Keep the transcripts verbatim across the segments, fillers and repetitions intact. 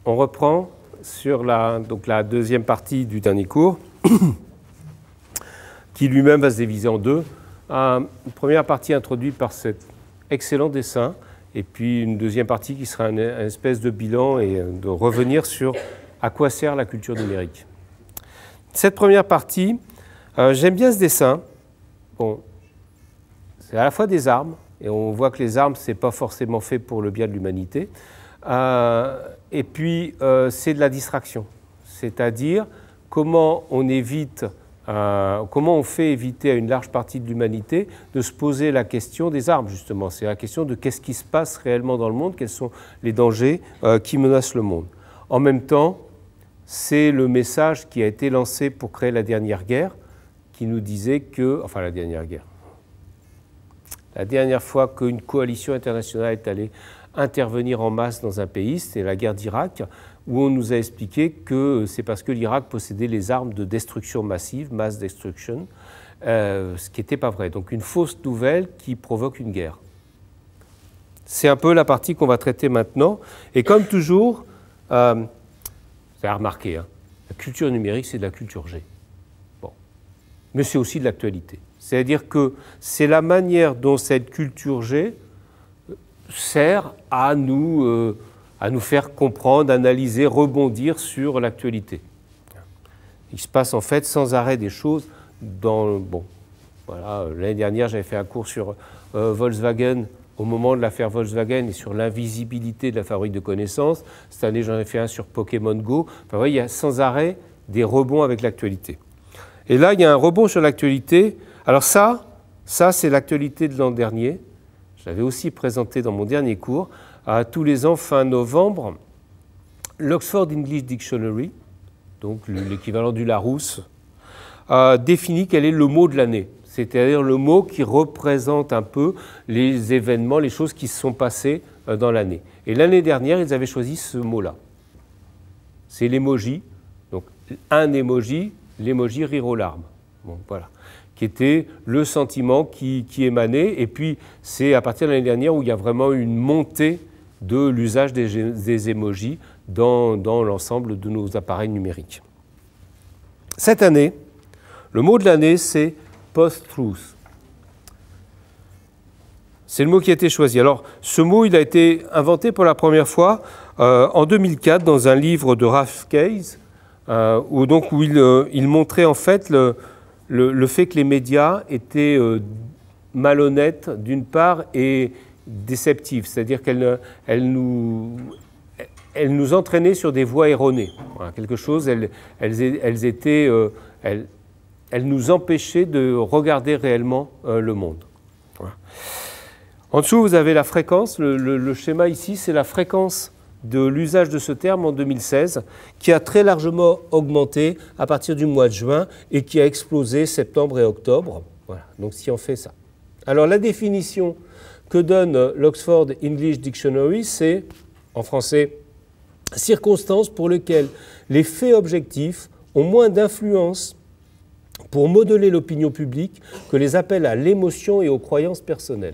on reprend sur la, donc la deuxième partie du dernier cours, qui lui-même va se diviser en deux. Une première partie introduite par cet excellent dessin, et puis une deuxième partie qui sera une, une espèce de bilan et de revenir sur à quoi sert la culture numérique. Cette première partie, euh, j'aime bien ce dessin. Bon, c'est à la fois des armes, et on voit que les armes, ce n'est pas forcément fait pour le bien de l'humanité. Euh, et puis, euh, c'est de la distraction. C'est-à-dire comment on évite, euh, comment on fait éviter à une large partie de l'humanité de se poser la question des armes, justement. C'est la question de qu'est-ce qui se passe réellement dans le monde, quels sont les dangers euh, qui menacent le monde. En même temps, c'est le message qui a été lancé pour créer la dernière guerre, qui nous disait que, enfin la dernière guerre, la dernière fois qu'une coalition internationale est allée intervenir en masse dans un pays, c'était la guerre d'Irak, où on nous a expliqué que c'est parce que l'Irak possédait les armes de destruction massive, mass destruction, euh, ce qui n'était pas vrai. Donc une fausse nouvelle qui provoque une guerre. C'est un peu la partie qu'on va traiter maintenant. Et comme toujours, euh, vous avez remarqué, hein, la culture numérique, c'est de la culture G. Bon. Mais c'est aussi de l'actualité. C'est-à-dire que c'est la manière dont cette culture G sert à nous, euh, à nous faire comprendre, analyser, rebondir sur l'actualité. Il se passe en fait sans arrêt des choses dans... Bon, voilà, l'année dernière, j'avais fait un cours sur euh, Volkswagen au moment de l'affaire Volkswagen et sur l'invisibilité de la fabrique de connaissances. Cette année, j'en ai fait un sur Pokémon Go. Enfin, vous voyez, il y a sans arrêt des rebonds avec l'actualité. Et là, il y a un rebond sur l'actualité. Alors ça, ça c'est l'actualité de l'an dernier. Je l'avais aussi présenté dans mon dernier cours. À tous les ans, fin novembre, l'Oxford English Dictionary, donc l'équivalent du Larousse, a défini quel est le mot de l'année. C'est-à-dire le mot qui représente un peu les événements, les choses qui se sont passées dans l'année. Et l'année dernière, ils avaient choisi ce mot-là. C'est l'emoji. Donc un emoji, l'emoji rire aux larmes. Bon, voilà. Qui était le sentiment qui, qui émanait. Et puis, c'est à partir de l'année dernière où il y a vraiment une montée de l'usage des, des emojis dans, dans l'ensemble de nos appareils numériques. Cette année, le mot de l'année, c'est post-truth. C'est le mot qui a été choisi. Alors, ce mot, il a été inventé pour la première fois euh, en deux mille quatre dans un livre de Ralph Keyes, euh, où, donc, où il, euh, il montrait en fait le, le, le fait que les médias étaient euh, malhonnêtes d'une part et déceptives, c'est-à-dire qu'elles elles nous, elles nous entraînaient sur des voies erronées. Voilà, quelque chose, elles, elles, elles étaient... Euh, elles, elle nous empêchait de regarder réellement euh, le monde. Voilà. En dessous, vous avez la fréquence. Le, le, le schéma ici, c'est la fréquence de l'usage de ce terme en deux mille seize, qui a très largement augmenté à partir du mois de juin et qui a explosé septembre et octobre. Voilà. Donc, si on fait ça. Alors, la définition que donne l'Oxford English Dictionary, c'est, en français, circonstances pour lesquelles les faits objectifs ont moins d'influence pour modeler l'opinion publique que les appels à l'émotion et aux croyances personnelles.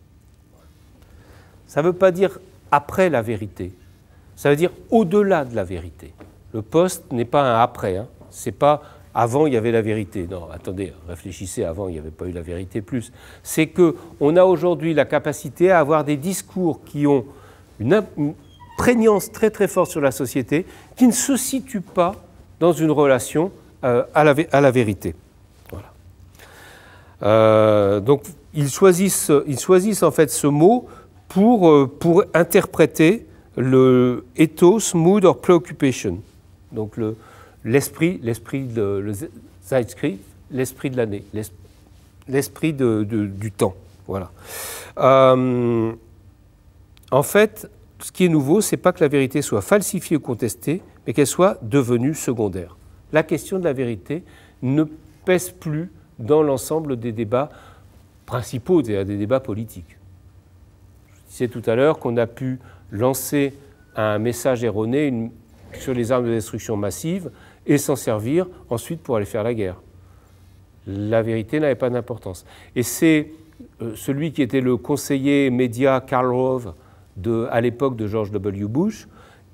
Ça ne veut pas dire après la vérité, ça veut dire au-delà de la vérité. Le post n'est pas un après, hein. C'est pas avant il y avait la vérité. Non, attendez, réfléchissez, avant il n'y avait pas eu la vérité plus. C'est qu'on a aujourd'hui la capacité à avoir des discours qui ont une, une prégnance très très forte sur la société, qui ne se situent pas dans une relation euh, à, la, à la vérité. Voilà. Euh, donc ils choisissent, ils choisissent en fait ce mot pour, euh, pour interpréter le ethos, mood or preoccupation. Donc le, l'esprit, l'esprit de le Zeitgeist, l'esprit de l'année, l'esprit de, de, du temps. Voilà. Euh, en fait, ce qui est nouveau, c'est pas que la vérité soit falsifiée ou contestée, mais qu'elle soit devenue secondaire. La question de la vérité ne pèse plus dans l'ensemble des débats principaux, des, des débats politiques. Je disais tout à l'heure qu'on a pu lancer un message erroné une, sur les armes de destruction massive et s'en servir ensuite pour aller faire la guerre. La vérité n'avait pas d'importance. Et c'est euh, celui qui était le conseiller média Karl Rove de, à l'époque de George W. Bush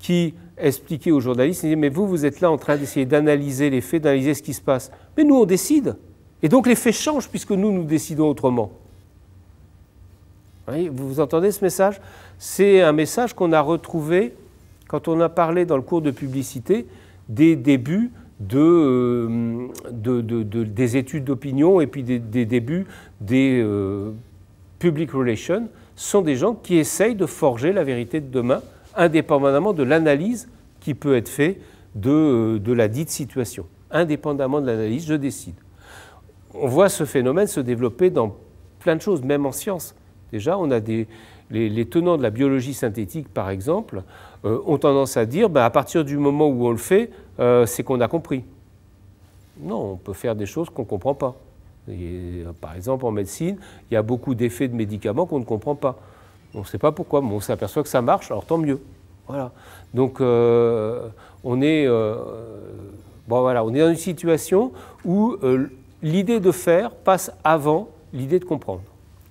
qui expliquait aux journalistes, il disait, mais vous, vous êtes là en train d'essayer d'analyser les faits, d'analyser ce qui se passe. Mais nous, on décide. Et donc les faits changent puisque nous, nous décidons autrement. Vous, vous entendez ce message? C'est un message qu'on a retrouvé quand on a parlé dans le cours de publicité des débuts de, de, de, de, des études d'opinion et puis des, des débuts des euh, public relations. Ce sont des gens qui essayent de forger la vérité de demain, indépendamment de l'analyse qui peut être faite de, de la dite situation. Indépendamment de l'analyse, je décide. On voit ce phénomène se développer dans plein de choses, même en sciences. Déjà, on a des, les, les tenants de la biologie synthétique, par exemple, euh, ont tendance à dire, ben, à partir du moment où on le fait, euh, c'est qu'on a compris. Non, on peut faire des choses qu'on ne comprend pas. Et, par exemple, en médecine, il y a beaucoup d'effets de médicaments qu'on ne comprend pas. On ne sait pas pourquoi, mais on s'aperçoit que ça marche, alors tant mieux. Voilà. Donc, euh, on est, euh, bon, voilà, on est dans une situation où euh, l'idée de faire passe avant l'idée de comprendre.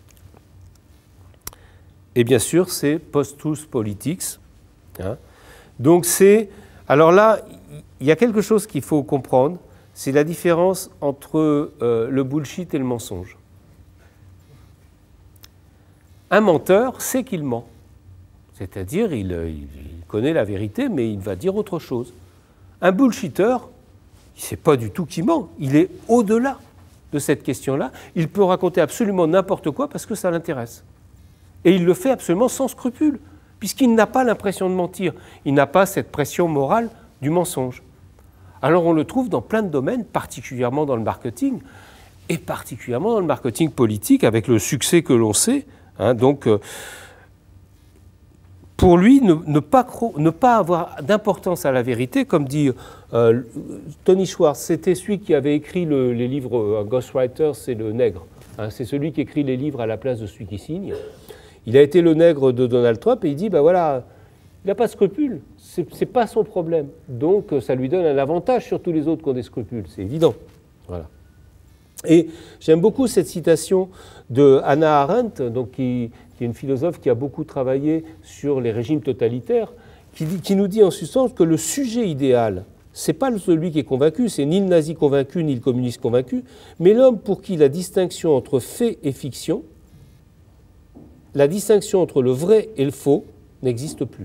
Et bien sûr, c'est post-truth politics. Hein. Donc, c'est. Alors là, il y a quelque chose qu'il faut comprendre. C'est la différence entre euh, le bullshit et le mensonge. Un menteur sait qu'il ment. C'est-à-dire, il, il, il connaît la vérité, mais il va dire autre chose. Un bullshitter, il ne sait pas du tout qu'il ment. Il est au-delà de cette question-là. Il peut raconter absolument n'importe quoi parce que ça l'intéresse. Et il le fait absolument sans scrupule, puisqu'il n'a pas l'impression de mentir. Il n'a pas cette pression morale du mensonge. Alors on le trouve dans plein de domaines, particulièrement dans le marketing, et particulièrement dans le marketing politique, avec le succès que l'on sait. Hein, donc, euh, pour lui, ne, ne, pas, ne pas avoir d'importance à la vérité, comme dit euh, Tony Schwartz, c'était celui qui avait écrit le, les livres, euh, Ghostwriter, c'est le nègre. Hein, c'est celui qui écrit les livres à la place de celui qui signe. Il a été le nègre de Donald Trump et il dit, ben voilà, il n'a pas de scrupules, ce n'est pas son problème. Donc ça lui donne un avantage sur tous les autres qui ont des scrupules, c'est évident. Voilà. Et j'aime beaucoup cette citation de Hannah Arendt, donc qui, qui est une philosophe qui a beaucoup travaillé sur les régimes totalitaires, qui, dit, qui nous dit en substance que le sujet idéal, ce n'est pas celui qui est convaincu, c'est ni le nazi convaincu ni le communiste convaincu, mais l'homme pour qui la distinction entre fait et fiction, la distinction entre le vrai et le faux n'existe plus.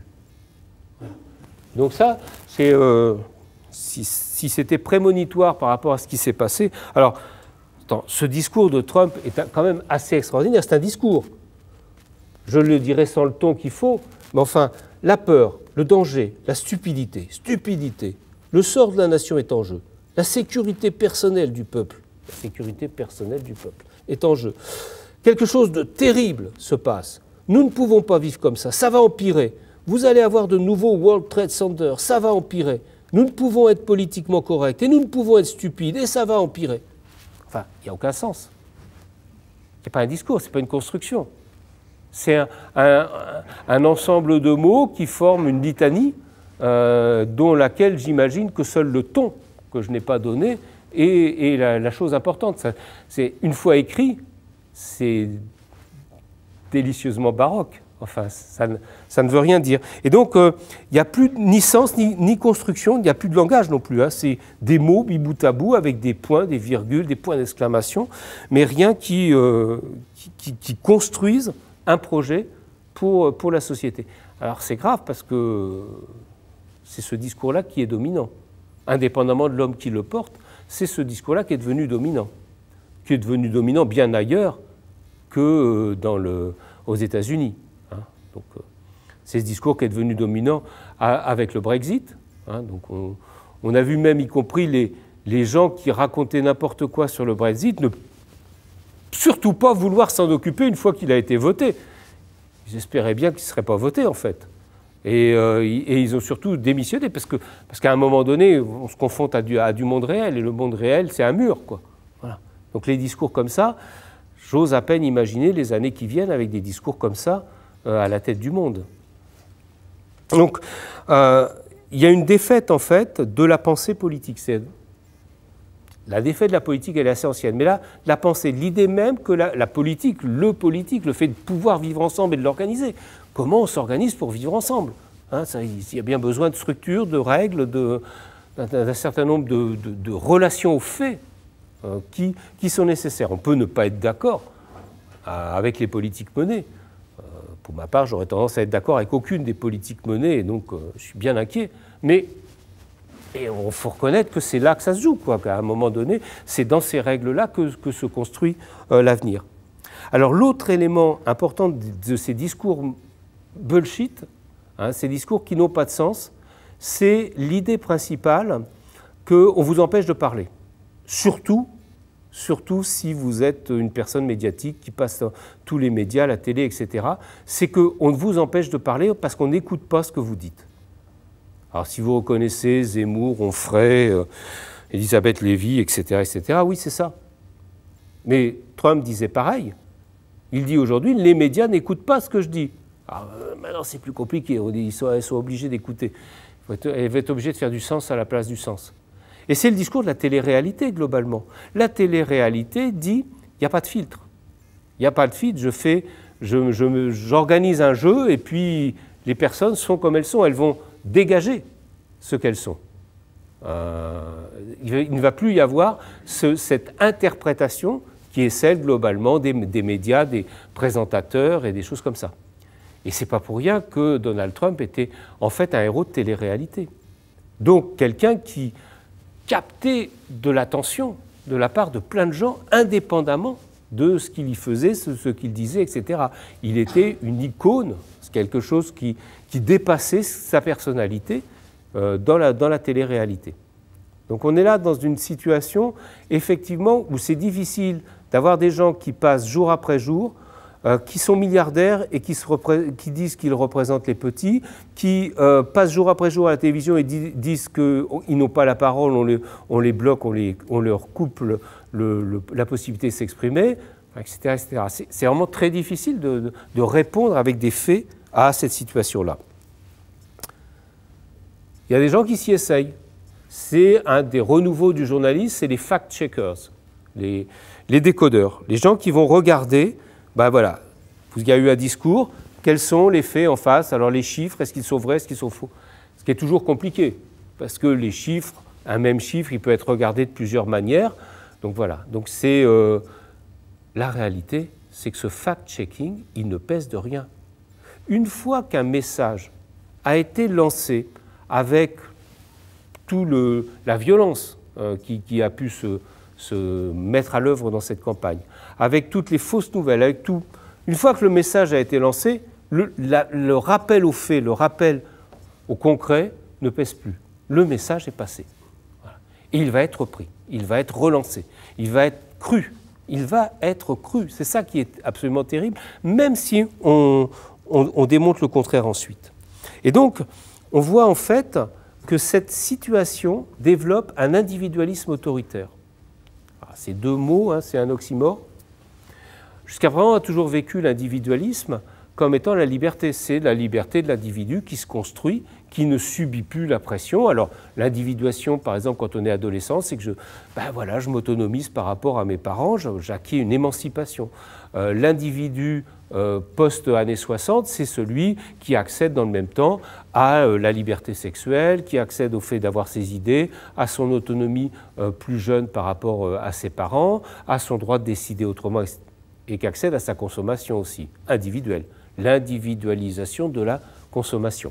Donc ça, c'est, euh, si, si c'était prémonitoire par rapport à ce qui s'est passé. Alors, attends, ce discours de Trump est quand même assez extraordinaire. C'est un discours. Je le dirais sans le ton qu'il faut, mais enfin, la peur, le danger, la stupidité, stupidité, le sort de la nation est en jeu. La sécurité personnelle du peuple, la sécurité personnelle du peuple est en jeu. Quelque chose de terrible se passe. Nous ne pouvons pas vivre comme ça. Ça va empirer. Vous allez avoir de nouveaux World Trade Center. Ça va empirer. Nous ne pouvons être politiquement corrects et nous ne pouvons être stupides et ça va empirer. Enfin, il n'y a aucun sens. Ce n'est pas un discours, ce n'est pas une construction. C'est un, un, un ensemble de mots qui forment une litanie euh, dont laquelle j'imagine que seul le ton que je n'ai pas donné est, est la, la chose importante. Ça, c'est une fois écrit, c'est délicieusement baroque. Enfin, ça ne, ça ne veut rien dire. Et donc, il euh, n'y a plus ni sens, ni, ni construction, il n'y a plus de langage non plus. Hein. C'est des mots mis bout à bout avec des points, des virgules, des points d'exclamation, mais rien qui, euh, qui, qui, qui construise un projet pour, pour la société. Alors, c'est grave parce que c'est ce discours-là qui est dominant. Indépendamment de l'homme qui le porte, c'est ce discours-là qui est devenu dominant. Qui est devenu dominant bien ailleurs que dans le, aux États-Unis. Hein. Donc, euh, c'est ce discours qui est devenu dominant à, avec le Brexit. Hein. Donc, on, on a vu même, y compris les, les gens qui racontaient n'importe quoi sur le Brexit, ne surtout pas vouloir s'en occuper une fois qu'il a été voté. Ils espéraient bien qu'il ne serait pas voté, en fait. Et, euh, et ils ont surtout démissionné, parce que, parce qu'à un moment donné, on se confronte à du, à du monde réel, et le monde réel, c'est un mur, quoi. Voilà. Donc les discours comme ça, j'ose à peine imaginer les années qui viennent avec des discours comme ça euh, à la tête du monde. Donc, euh, il y a une défaite, en fait, de la pensée politique. C'est la défaite de la politique, elle est assez ancienne. Mais là, la pensée, l'idée même que la, la politique, le politique, le fait de pouvoir vivre ensemble et de l'organiser. Comment on s'organise pour vivre ensemble, Hein, ça, il y a bien besoin de structures, de règles, d'un certain nombre de, de, de relations aux faits euh, qui, qui sont nécessaires. On peut ne pas être d'accord euh, avec les politiques menées. Euh, pour ma part, j'aurais tendance à être d'accord avec aucune des politiques menées, et donc euh, je suis bien inquiet. Mais il faut reconnaître que c'est là que ça se joue, quoi, qu'à un moment donné, c'est dans ces règles-là que, que se construit euh, l'avenir. Alors l'autre élément important de, de ces discours bullshit, hein, ces discours qui n'ont pas de sens, c'est l'idée principale qu'on vous empêche de parler. Surtout, surtout si vous êtes une personne médiatique qui passe dans tous les médias, la télé, et cetera. C'est qu'on vous empêche de parler parce qu'on n'écoute pas ce que vous dites. Alors si vous reconnaissez Zemmour, Onfray, euh, Elisabeth Lévy, et cetera, et cetera, oui, c'est ça. Mais Trump disait pareil. Il dit aujourd'hui, les médias n'écoutent pas ce que je dis. Alors, euh, maintenant, c'est plus compliqué. Ils sont, ils sont obligés d'écouter. Ils vont être obligés de faire du sens à la place du sens. Et c'est le discours de la télé-réalité, globalement. La télé-réalité dit, il n'y a pas de filtre. Il n'y a pas de filtre. Je fais, je, je, j'organise un jeu et puis les personnes sont comme elles sont. Elles vont dégager ce qu'elles sont. Euh, il ne va plus y avoir ce, cette interprétation qui est celle globalement des, des médias, des présentateurs et des choses comme ça. Et ce n'est pas pour rien que Donald Trump était en fait un héros de télé-réalité. Donc quelqu'un qui captait de l'attention de la part de plein de gens, indépendamment de ce qu'il y faisait, ce, ce qu'il disait, et cetera. Il était une icône, quelque chose qui, qui dépassait sa personnalité euh, dans la, dans la télé-réalité. Donc on est là dans une situation, effectivement, où c'est difficile d'avoir des gens qui passent jour après jour, euh, qui sont milliardaires et qui, se qui disent qu'ils représentent les petits, qui euh, passent jour après jour à la télévision et di disent qu'ils n'ont pas la parole, on les, on les bloque, on, les, on leur coupe le, le, le, la possibilité de s'exprimer, et cetera, et cetera. C'est vraiment très difficile de, de, de répondre avec des faits à cette situation-là. Il y a des gens qui s'y essayent. C'est un des renouveaux du journalisme, c'est les fact-checkers, les, les décodeurs, les gens qui vont regarder, ben voilà, il y a eu un discours, quels sont les faits en face, alors les chiffres, est-ce qu'ils sont vrais, est-ce qu'ils sont faux? Ce qui est toujours compliqué, parce que les chiffres, un même chiffre, il peut être regardé de plusieurs manières, donc voilà, donc c'est euh, la réalité, c'est que ce fact-checking, il ne pèse de rien. Une fois qu'un message a été lancé avec toute la violence euh, qui, qui a pu se, se mettre à l'œuvre dans cette campagne, avec toutes les fausses nouvelles, avec tout, une fois que le message a été lancé, le, la, le rappel aux faits, le rappel au concret ne pèse plus. Le message est passé. Voilà. Et il va être repris, il va être relancé, il va être cru, il va être cru. C'est ça qui est absolument terrible, même si on... On, on démontre le contraire ensuite. Et donc, on voit en fait que cette situation développe un individualisme autoritaire. C'est deux mots, hein, c'est un oxymore. Jusqu'à présent, on a toujours vécu l'individualisme comme étant la liberté. C'est la liberté de l'individu qui se construit, qui ne subit plus la pression. Alors, l'individuation, par exemple, quand on est adolescent, c'est que je, ben voilà, je m'autonomise par rapport à mes parents, j'acquiers une émancipation. Euh, L'individu euh, post-années soixante, c'est celui qui accède dans le même temps à euh, la liberté sexuelle, qui accède au fait d'avoir ses idées, à son autonomie euh, plus jeune par rapport euh, à ses parents, à son droit de décider autrement, et qui accède à sa consommation aussi, individuelle. L'individualisation de la consommation.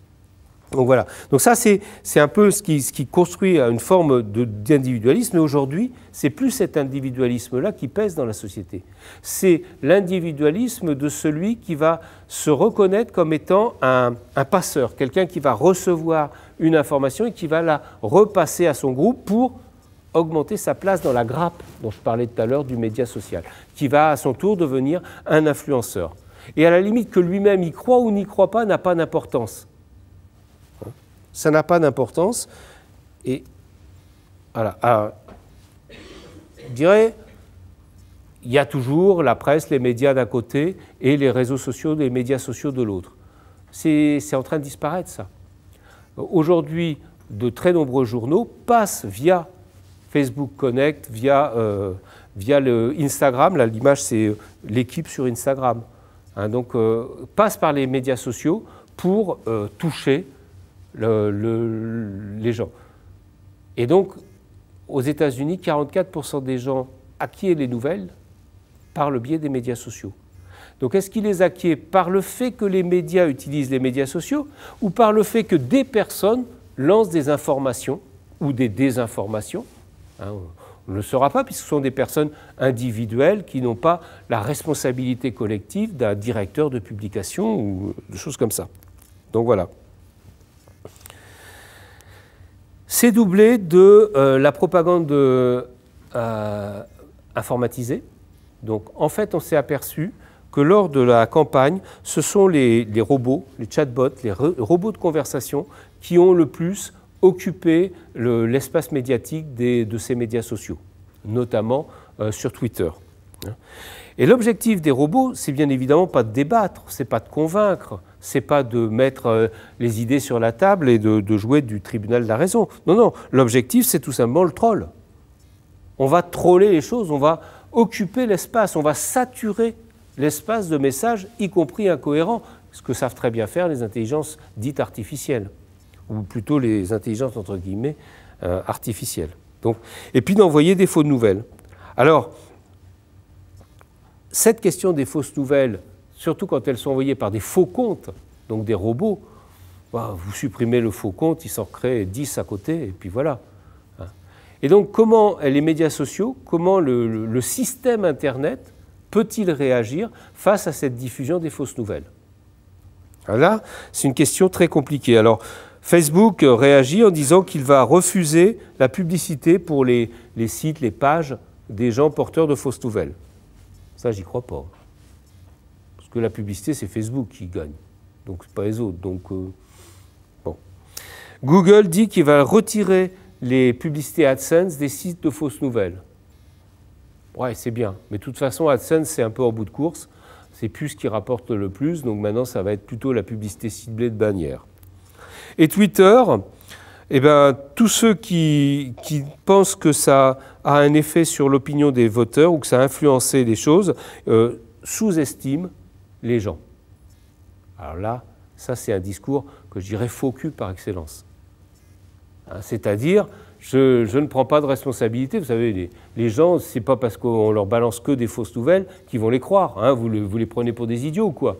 Donc voilà. Donc ça, c'est un peu ce qui, ce qui construit une forme d'individualisme. Mais aujourd'hui, c'est plus cet individualisme-là qui pèse dans la société. C'est l'individualisme de celui qui va se reconnaître comme étant un, un passeur, quelqu'un qui va recevoir une information et qui va la repasser à son groupe pour augmenter sa place dans la grappe dont je parlais tout à l'heure du média social, qui va à son tour devenir un influenceur. Et à la limite que lui-même y croit ou n'y croit pas n'a pas d'importance. Ça n'a pas d'importance. Et voilà. Alors, je dirais, il y a toujours la presse, les médias d'un côté et les réseaux sociaux, les médias sociaux de l'autre. C'est en train de disparaître, ça. Aujourd'hui, de très nombreux journaux passent via Facebook Connect, via, euh, via le Instagram. L'image, c'est l'équipe sur Instagram. Hein, donc, euh, passent par les médias sociaux pour euh, toucher le, le, les gens. Et donc, aux États-Unis, quarante-quatre pour cent des gens acquièrent les nouvelles par le biais des médias sociaux. Donc, est-ce qu'ils les acquièrent par le fait que les médias utilisent les médias sociaux ou par le fait que des personnes lancent des informations ou des désinformations, hein, on ne le saura pas puisque ce sont des personnes individuelles qui n'ont pas la responsabilité collective d'un directeur de publication ou de choses comme ça. Donc voilà. C'est doublé de euh, la propagande euh, informatisée. Donc en fait, on s'est aperçu que lors de la campagne, ce sont les, les robots, les chatbots, les re, robots de conversation qui ont le plus occupé le, l'espace médiatique des, de ces médias sociaux, notamment euh, sur Twitter. Et l'objectif des robots, c'est bien évidemment pas de débattre, c'est pas de convaincre, c'est pas de mettre euh, les idées sur la table et de, de jouer du tribunal de la raison. Non, non, l'objectif, c'est tout simplement le troll. On va troller les choses, on va occuper l'espace, on va saturer l'espace de messages, y compris incohérents, ce que savent très bien faire les intelligences dites artificielles, ou plutôt les intelligences entre guillemets euh, artificielles. Donc, et puis d'envoyer des fausses nouvelles. Alors, cette question des fausses nouvelles, surtout quand elles sont envoyées par des faux comptes, donc des robots, bah, vous supprimez le faux compte, il s'en crée dix à côté, et puis voilà. Et donc, comment les médias sociaux, comment le, le, le système Internet peut-il réagir face à cette diffusion des fausses nouvelles? Alors là, c'est une question très compliquée. Alors, Facebook réagit en disant qu'il va refuser la publicité pour les, les sites, les pages des gens porteurs de fausses nouvelles. Ça, j'y crois pas. Parce que la publicité, c'est Facebook qui gagne. Donc, c'est pas les autres. Donc, euh, bon. Google dit qu'il va retirer les publicités AdSense des sites de fausses nouvelles. Ouais, c'est bien. Mais de toute façon, AdSense, c'est un peu en bout de course. C'est plus ce qui rapporte le plus. Donc maintenant, ça va être plutôt la publicité ciblée de bannières. Et Twitter, eh ben, tous ceux qui, qui pensent que ça a un effet sur l'opinion des voteurs ou que ça a influencé les choses, euh, sous-estiment les gens. Alors là, ça, c'est un discours que je dirais faux cul par excellence. Hein, c'est-à-dire, je, je ne prends pas de responsabilité. Vous savez, les, les gens, c'est pas parce qu'on leur balance que des fausses nouvelles qu'ils vont les croire. Hein, vous, le, vous les prenez pour des idiots ou quoi?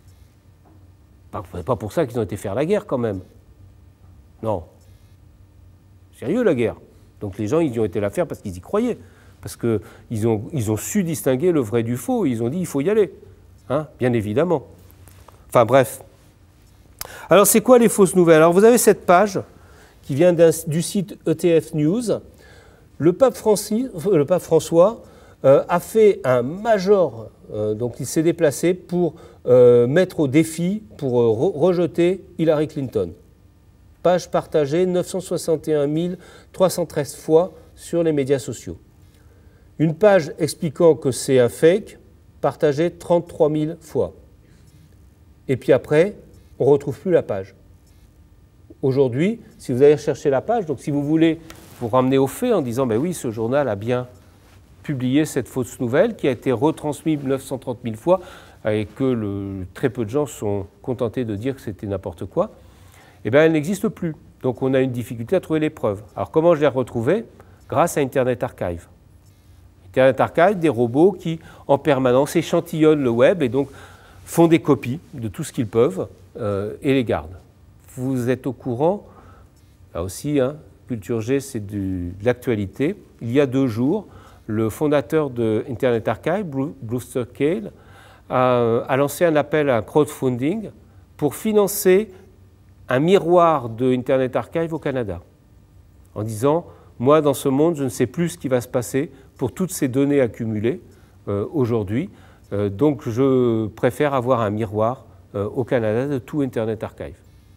Pas, pas pour ça qu'ils ont été faire la guerre quand même. Non. Sérieux la guerre. Donc les gens, ils y ont été la faire parce qu'ils y croyaient. Parce qu'ils ont, ils ont su distinguer le vrai du faux. Ils ont dit, il faut y aller. Hein, bien évidemment. Enfin bref. Alors c'est quoi les fausses nouvelles? Alors vous avez cette page qui vient du site E T F News. Le pape, Francis, le pape François euh, a fait un major, euh, donc il s'est déplacé pour euh, mettre au défi, pour euh, re rejeter Hillary Clinton. Page partagée neuf cent soixante et un mille trois cent treize fois sur les médias sociaux. Une page expliquant que c'est un fake, partagée trente-trois mille fois. Et puis après, on ne retrouve plus la page. Aujourd'hui, si vous allez chercher la page, donc si vous voulez vous ramener aux faits en disant ben oui, ce journal a bien publié cette fausse nouvelle qui a été retransmise neuf cent trente mille fois et que le, très peu de gens sont contentés de dire que c'était n'importe quoi, eh bien elle n'existe plus. Donc on a une difficulté à trouver les preuves. Alors comment je l'ai retrouvée? Grâce à Internet Archive. Internet Archive, des robots qui en permanence échantillonnent le web et donc font des copies de tout ce qu'ils peuvent euh, et les gardent. Vous êtes au courant, là aussi, hein, Culture G, c'est de l'actualité. Il y a deux jours, le fondateur de Internet Archive, Brewster Kahle, a, a lancé un appel à un crowdfunding pour financer un miroir de Internet Archive au Canada, en disant « Moi, dans ce monde, je ne sais plus ce qui va se passer pour toutes ces données accumulées euh, aujourd'hui, euh, donc je préfère avoir un miroir euh, au Canada de tout Internet Archive. »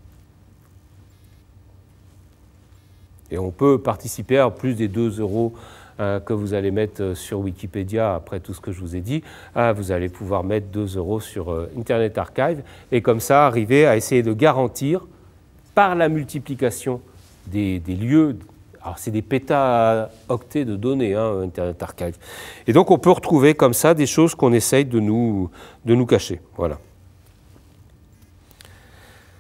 Et on peut participer à plus des deux euros euh, que vous allez mettre sur Wikipédia après tout ce que je vous ai dit. Euh, vous allez pouvoir mettre deux euros sur euh, Internet Archive et comme ça arriver à essayer de garantir par la multiplication des, des lieux, alors c'est des pétaoctets de données, hein, Internet Archive. Et donc on peut retrouver comme ça des choses qu'on essaye de nous, de nous cacher. Voilà.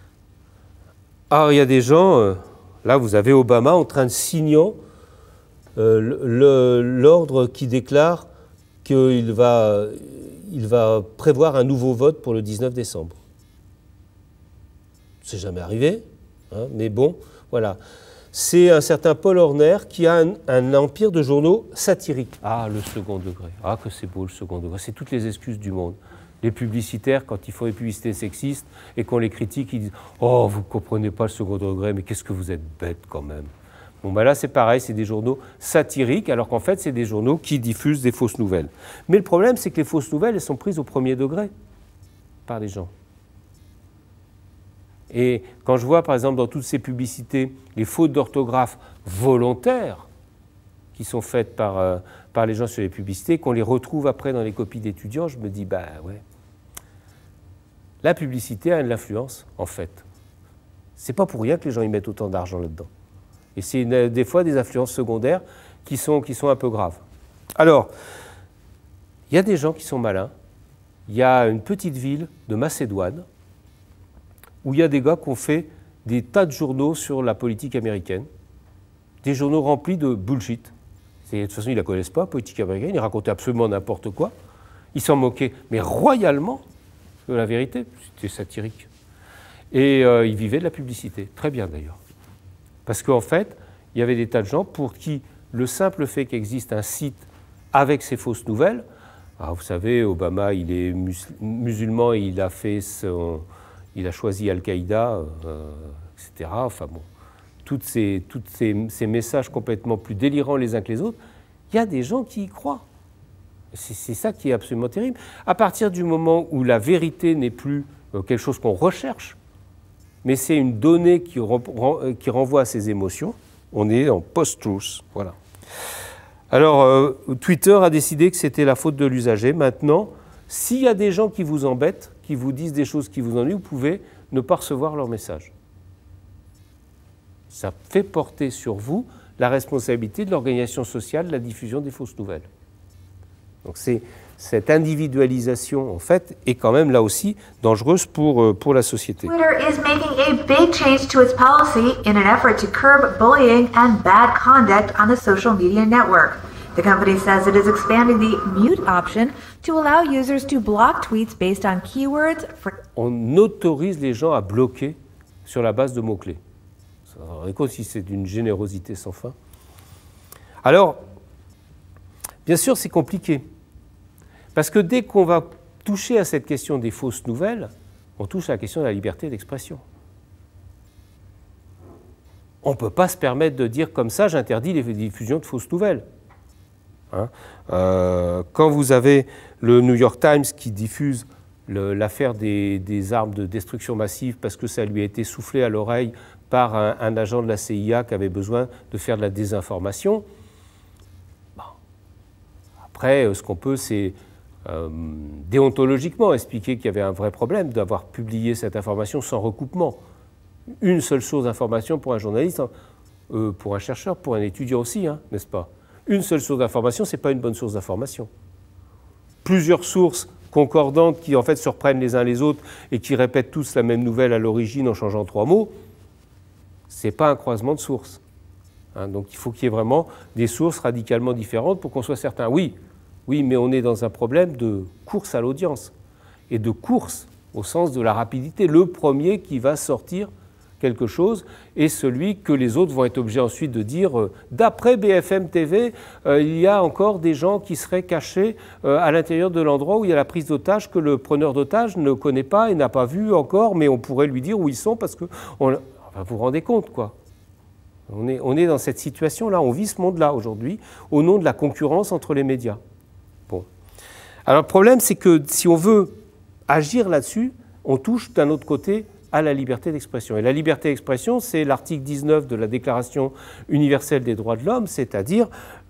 Ah, il y a des gens, euh, là vous avez Obama en train de signer euh, l'ordre qui déclare qu'il va, il va prévoir un nouveau vote pour le dix-neuf décembre. C'est jamais arrivé, hein, mais bon, voilà. C'est un certain Paul Horner qui a un, un empire de journaux satiriques. Ah, le second degré. Ah, que c'est beau le second degré. C'est toutes les excuses du monde. Les publicitaires, quand ils font des publicités sexistes et qu'on les critique, ils disent « Oh, vous ne comprenez pas le second degré, mais qu'est-ce que vous êtes bête quand même ». Bon, ben là, c'est pareil, c'est des journaux satiriques, alors qu'en fait, c'est des journaux qui diffusent des fausses nouvelles. Mais le problème, c'est que les fausses nouvelles, elles sont prises au premier degré par les gens. Et quand je vois, par exemple, dans toutes ces publicités, les fautes d'orthographe volontaires qui sont faites par, euh, par les gens sur les publicités, qu'on les retrouve après dans les copies d'étudiants, je me dis, bah ouais, la publicité a de l'influence, en fait. C'est pas pour rien que les gens y mettent autant d'argent là-dedans. Et c'est des fois des influences secondaires qui sont, qui sont un peu graves. Alors, il y a des gens qui sont malins. Il y a une petite ville de Macédoine où il y a des gars qui ont fait des tas de journaux sur la politique américaine, des journaux remplis de bullshit. De toute façon, ils ne la connaissent pas, politique américaine, ils racontaient absolument n'importe quoi. Ils s'en moquaient, mais royalement, de la vérité, c'était satirique. Et euh, ils vivaient de la publicité, très bien d'ailleurs. Parce qu'en fait, il y avait des tas de gens pour qui le simple fait qu'existe un site avec ces fausses nouvelles, alors vous savez, Obama, il est mus musulman et il a fait son... il a choisi Al-Qaïda, euh, et cetera. Enfin bon, toutes ces, toutes ces, ces messages complètement plus délirants les uns que les autres, il y a des gens qui y croient. C'est ça qui est absolument terrible. À partir du moment où la vérité n'est plus euh, quelque chose qu'on recherche, mais c'est une donnée qui, ren qui renvoie à ses émotions, on est en post-truth. Voilà. Alors, euh, Twitter a décidé que c'était la faute de l'usager. Maintenant, s'il y a des gens qui vous embêtent, qui vous disent des choses qui vous ennuient, vous pouvez ne pas recevoir leur message. Ça fait porter sur vous la responsabilité de l'organisation sociale de la diffusion des fausses nouvelles. Donc c'est cette individualisation, en fait, est quand même là aussi dangereuse pour, pour la société. Twitter is making a big change to its policy in an effort to curb bullying and bad conduct on the social media network. The company says it is expanding the mute option to allow users to block tweets based on keywords. For... On autorise les gens à bloquer sur la base de mots-clés. Vous vous rendez compte si c'est d'une générosité sans fin. Alors, bien sûr, c'est compliqué. Parce que dès qu'on va toucher à cette question des fausses nouvelles, on touche à la question de la liberté d'expression. On ne peut pas se permettre de dire comme ça, j'interdis les diffusions de fausses nouvelles. Hein euh, quand vous avez le New York Times qui diffuse l'affaire des, des armes de destruction massive parce que ça lui a été soufflé à l'oreille par un, un agent de la C I A qui avait besoin de faire de la désinformation, bon. Après, ce qu'on peut, c'est euh, déontologiquement expliquer qu'il y avait un vrai problème d'avoir publié cette information sans recoupement. Une seule source d'information pour un journaliste, euh, pour un chercheur, pour un étudiant aussi, hein, n'est-ce pas? Une seule source d'information, ce n'est pas une bonne source d'information. Plusieurs sources concordantes qui en fait se reprennent les uns les autres et qui répètent tous la même nouvelle à l'origine en changeant trois mots, ce n'est pas un croisement de sources. Hein, donc il faut qu'il y ait vraiment des sources radicalement différentes pour qu'on soit certain. Oui, oui, mais on est dans un problème de course à l'audience et de course au sens de la rapidité. Le premier qui va sortir quelque chose est celui que les autres vont être obligés ensuite de dire euh, d'après B F M T V, euh, il y a encore des gens qui seraient cachés euh, à l'intérieur de l'endroit où il y a la prise d'otage que le preneur d'otage ne connaît pas et n'a pas vu encore, mais on pourrait lui dire où ils sont parce que on, enfin, vous vous rendez compte, quoi. On est, on est dans cette situation-là, on vit ce monde-là aujourd'hui au nom de la concurrence entre les médias. Bon. Alors le problème, c'est que si on veut agir là-dessus, on touche d'un autre côté à la liberté d'expression. Et la liberté d'expression, c'est l'article dix-neuf de la Déclaration universelle des droits de l'homme, c'est-à-dire,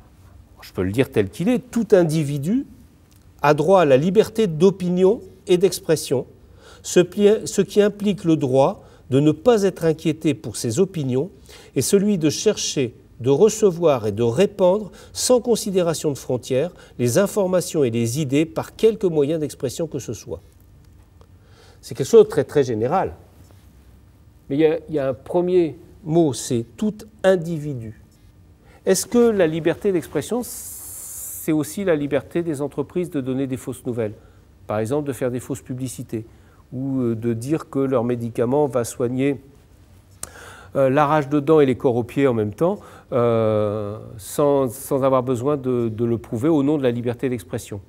je peux le dire tel qu'il est, tout individu a droit à la liberté d'opinion et d'expression, ce qui implique le droit de ne pas être inquiété pour ses opinions et celui de chercher, de recevoir et de répandre, sans considération de frontières, les informations et les idées par quelque moyen d'expression que ce soit. C'est quelque chose de très très général. Mais il y a, il y a un premier mot, c'est tout individu. Est-ce que la liberté d'expression, c'est aussi la liberté des entreprises de donner des fausses nouvelles? Par exemple, de faire des fausses publicités ou de dire que leur médicament va soigner euh, la rage de dents et les corps aux pieds en même temps, euh, sans, sans avoir besoin de, de le prouver au nom de la liberté d'expression,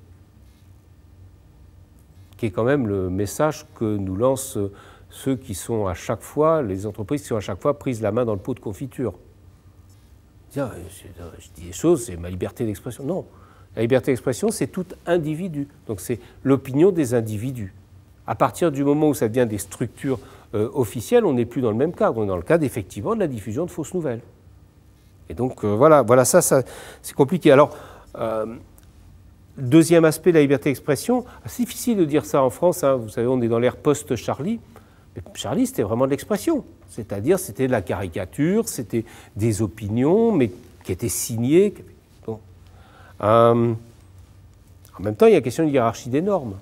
qui est quand même le message que nous lancent ceux qui sont à chaque fois, les entreprises qui sont à chaque fois prises la main dans le pot de confiture. Dire, je dis des choses, c'est ma liberté d'expression. Non, la liberté d'expression, c'est tout individu. Donc c'est l'opinion des individus. À partir du moment où ça devient des structures euh, officielles, on n'est plus dans le même cadre. On est dans le cadre, effectivement, de la diffusion de fausses nouvelles. Et donc, euh, voilà, voilà, ça, ça c'est compliqué. Alors, euh, deuxième aspect de la liberté d'expression, c'est difficile de dire ça en France. Hein, vous savez, on est dans l'ère post-Charlie. Mais Charlie, c'était vraiment de l'expression. C'est-à-dire, c'était de la caricature, c'était des opinions, mais qui étaient signées. Bon. Euh, en même temps, il y a la question de hiérarchie des normes.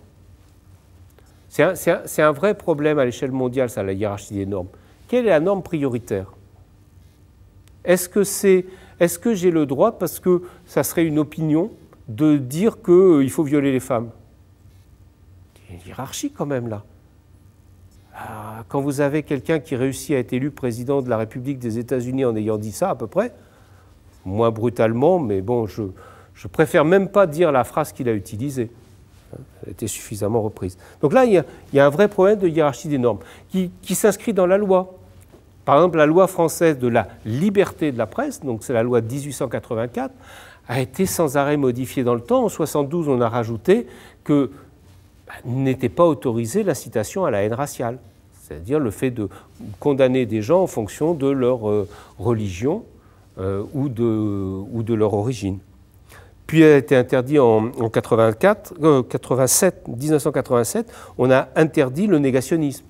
C'est un, c'est un, c'est un vrai problème à l'échelle mondiale, ça, la hiérarchie des normes. Quelle est la norme prioritaire? Est-ce que c'est, est-ce que j'ai le droit, parce que ça serait une opinion, de dire qu'il euh, faut violer les femmes? Il y a une hiérarchie quand même là. Alors, quand vous avez quelqu'un qui réussit à être élu président de la République des États-Unis en ayant dit ça à peu près, moins brutalement, mais bon, je ne préfère même pas dire la phrase qu'il a utilisée. Elle a été suffisamment reprise. Donc là, il y a, il y a un vrai problème de hiérarchie des normes qui, qui s'inscrit dans la loi. Par exemple, la loi française de la liberté de la presse, donc c'est la loi de mille huit cent quatre-vingt-quatre, a été sans arrêt modifiée dans le temps. En soixante-douze, on a rajouté que bah, n'était pas autorisée l'incitation à la haine raciale, c'est-à-dire le fait de condamner des gens en fonction de leur euh, religion euh, ou, de, ou de leur origine. Puis elle a été interdite en, en quatre-vingt-quatre, euh, quatre-vingt-sept, mille neuf cent quatre-vingt-sept, on a interdit le négationnisme,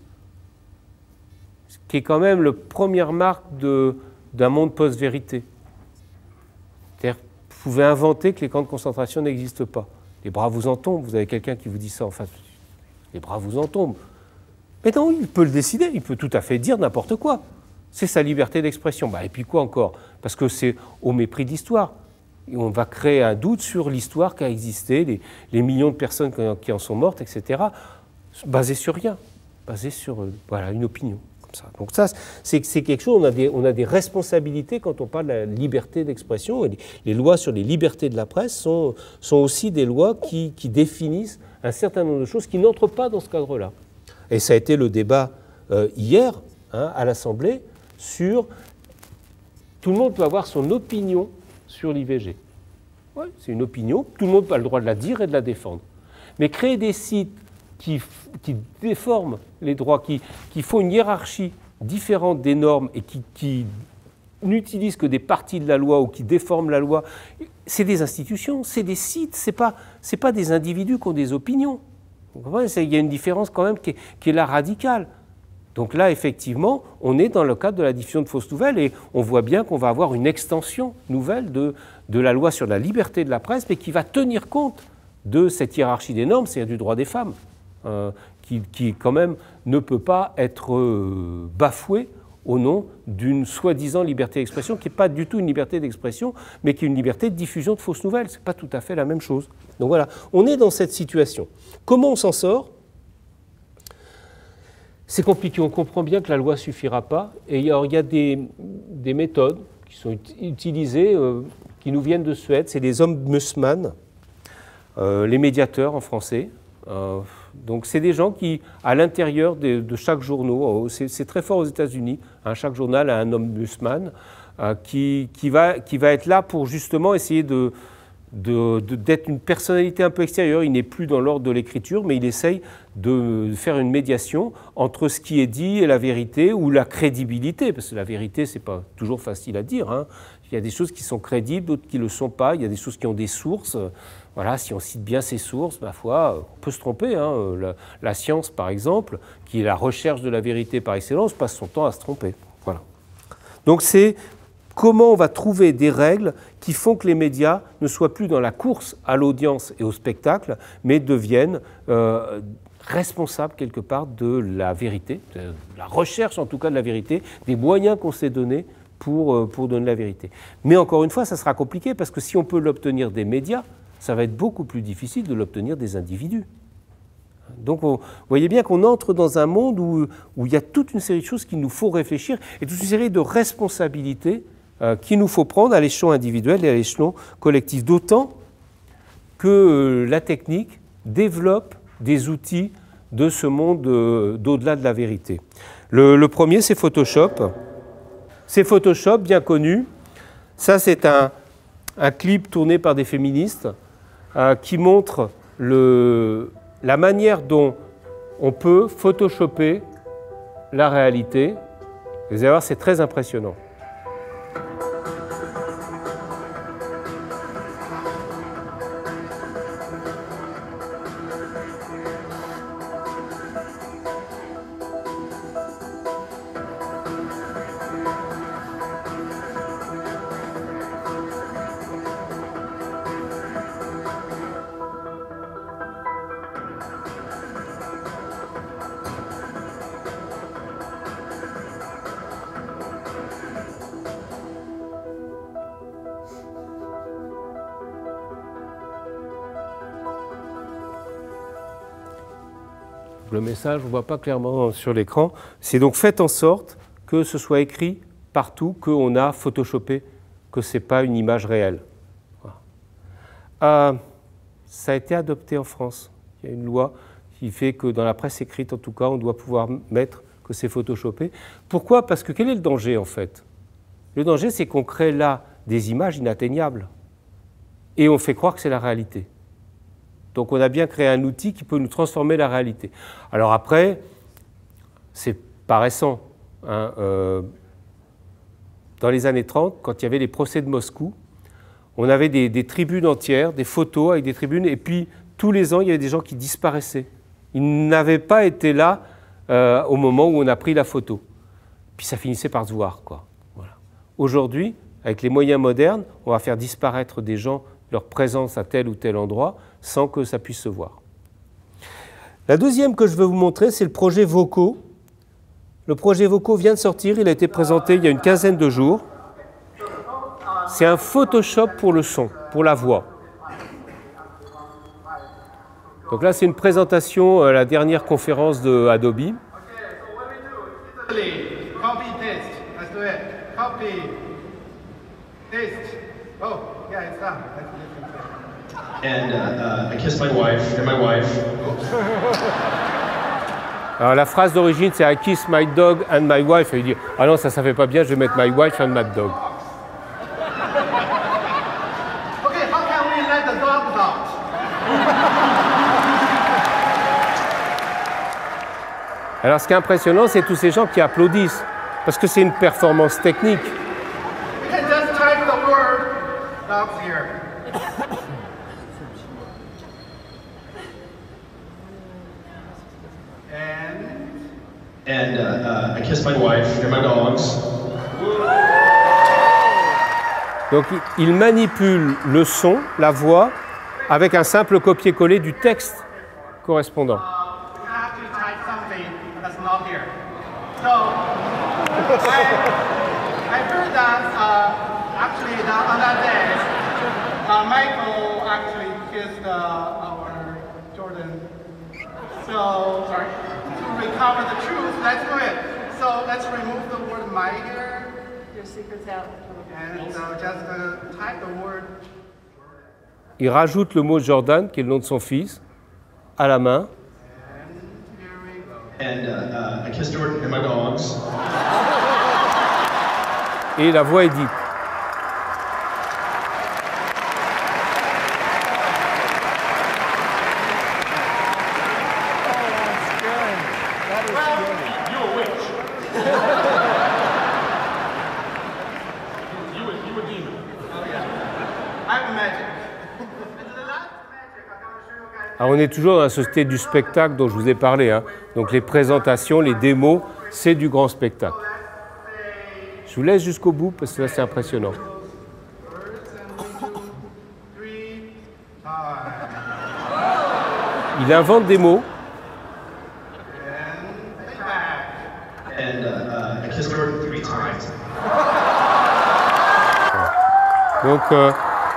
ce qui est quand même la première marque de, d'un monde post-vérité. C'est-à-dire, vous pouvez inventer que les camps de concentration n'existent pas. Les bras vous en tombent, vous avez quelqu'un qui vous dit ça en face, les bras vous en tombent. Mais non, il peut le décider, il peut tout à fait dire n'importe quoi. C'est sa liberté d'expression. Bah, et puis quoi encore? Parce que c'est au mépris de l'histoire. Et on va créer un doute sur l'histoire qui a existé, les, les millions de personnes qui en sont mortes, et cetera, basé sur rien, basé sur euh, voilà, une opinion. Comme ça. Donc ça, c'est, c'est quelque chose, on a, des, on a des responsabilités quand on parle de la liberté d'expression. Et les, les lois sur les libertés de la presse sont, sont aussi des lois qui, qui définissent un certain nombre de choses qui n'entrent pas dans ce cadre-là. Et ça a été le débat euh, hier hein, à l'Assemblée sur... Tout le monde peut avoir son opinion sur l'I V G. Ouais, c'est une opinion, tout le monde a le droit de la dire et de la défendre. Mais créer des sites qui, qui déforment les droits, qui, qui font une hiérarchie différente des normes et qui, qui n'utilisent que des parties de la loi ou qui déforment la loi, c'est des institutions, c'est des sites, ce n'est pas, c'est pas des individus qui ont des opinions. Vous comprenez ? Il y a une différence quand même qui est, qui est là radicale. Donc là, effectivement, on est dans le cadre de la diffusion de fausses nouvelles et on voit bien qu'on va avoir une extension nouvelle de, de la loi sur la liberté de la presse, mais qui va tenir compte de cette hiérarchie des normes, c'est-à-dire du droit des femmes, euh, qui, qui quand même ne peut pas être euh, bafoué au nom d'une soi-disant liberté d'expression, qui n'est pas du tout une liberté d'expression, mais qui est une liberté de diffusion de fausses nouvelles. Ce n'est pas tout à fait la même chose. Donc voilà, on est dans cette situation. Comment on s'en sort ? C'est compliqué, on comprend bien que la loi ne suffira pas. Et il y a, il y a des, des méthodes qui sont utilisées, euh, qui nous viennent de Suède. C'est les ombudsman, euh, les médiateurs en français. Euh, donc c'est des gens qui, à l'intérieur de, de chaque journal, c'est, c'est très fort aux États-Unis, hein, chaque journal a un ombudsman euh, qui, qui, va, qui va être là pour justement essayer de... De, de, d'être une personnalité un peu extérieure. Il n'est plus dans l'ordre de l'écriture, mais il essaye de faire une médiation entre ce qui est dit et la vérité, ou la crédibilité, parce que la vérité, ce n'est pas toujours facile à dire. Hein. Il y a des choses qui sont crédibles, d'autres qui ne le sont pas. Il y a des choses qui ont des sources. Voilà, si on cite bien ces sources, ma foi, on peut se tromper. Hein. La, la science, par exemple, qui est la recherche de la vérité par excellence, passe son temps à se tromper. Voilà. Donc c'est... Comment on va trouver des règles qui font que les médias ne soient plus dans la course à l'audience et au spectacle, mais deviennent euh, responsable quelque part de la vérité, de la recherche en tout cas de la vérité, des moyens qu'on s'est donnés pour, pour donner la vérité. Mais encore une fois, ça sera compliqué parce que si on peut l'obtenir des médias, ça va être beaucoup plus difficile de l'obtenir des individus. Donc vous voyez bien qu'on entre dans un monde où, où il y a toute une série de choses qu'il nous faut réfléchir et toute une série de responsabilités euh, qu'il nous faut prendre à l'échelon individuel et à l'échelon collectif. D'autant que euh, la technique développe des outils de ce monde euh, d'au-delà de la vérité. Le, le premier, c'est Photoshop. C'est Photoshop, bien connu. Ça, c'est un, un clip tourné par des féministes euh, qui montre le... la manière dont on peut photoshopper la réalité. Vous allez voir, c'est très impressionnant. Le message, on ne voit pas clairement sur l'écran. C'est donc faites en sorte que ce soit écrit partout qu'on a photoshopé, que ce n'est pas une image réelle. Voilà. Euh, ça a été adopté en France. Il y a une loi qui fait que dans la presse écrite, en tout cas, on doit pouvoir mettre que c'est photoshopé. Pourquoi? Parce que quel est le danger, en fait? Le danger, c'est qu'on crée là des images inatteignables et on fait croire que c'est la réalité. Donc on a bien créé un outil qui peut nous transformer la réalité. Alors après, c'est pas récent. Hein, euh, dans les années trente, quand il y avait les procès de Moscou, on avait des, des tribunes entières, des photos avec des tribunes, et puis tous les ans, il y avait des gens qui disparaissaient. Ils n'avaient pas été là euh, au moment où on a pris la photo. Puis ça finissait par se voir, quoi. Voilà. Aujourd'hui, avec les moyens modernes, on va faire disparaître des gens, leur présence à tel ou tel endroit, sans que ça puisse se voir. La deuxième que je veux vous montrer, c'est le projet Voco. Le projet Voco vient de sortir, il a été présenté il y a une quinzaine de jours. C'est un Photoshop pour le son, pour la voix. Donc là, c'est une présentation à la dernière conférence de Adobe. And uh, uh, I kissed my wife and my wife. Alors la phrase d'origine c'est I kiss my dog and my wife. Et il dit ah non ça ça fait pas bien, je vais mettre my wife and my dog. Okay, how can we let the dogs out? Alors ce qui est impressionnant c'est tous ces gens qui applaudissent parce que c'est une performance technique. You can just type the word dogs here. And uh, uh, I kissed my wife and my dogs. Donc il manipule le son, la voix, avec un simple copier-coller du texte correspondant. Uh, you have to type something that's not here. So I, I heard that uh, actually that on that day, uh, Michael actually kissed uh, our Jordan. So sorry. To recover the truth, let's do it. So let's remove the word my here. Your secret's out. And uh, just uh, type the word. Il rajoute le mot Jordan, qui est le nom de son fils, à la main. And uh, uh, I kissed Jordan and my dogs. Et la voix est dite. Alors on est toujours dans la société du spectacle dont je vous ai parlé. Hein. Donc les présentations, les démos, c'est du grand spectacle. Je vous laisse jusqu'au bout parce que là c'est impressionnant. Il invente des mots Donc, euh,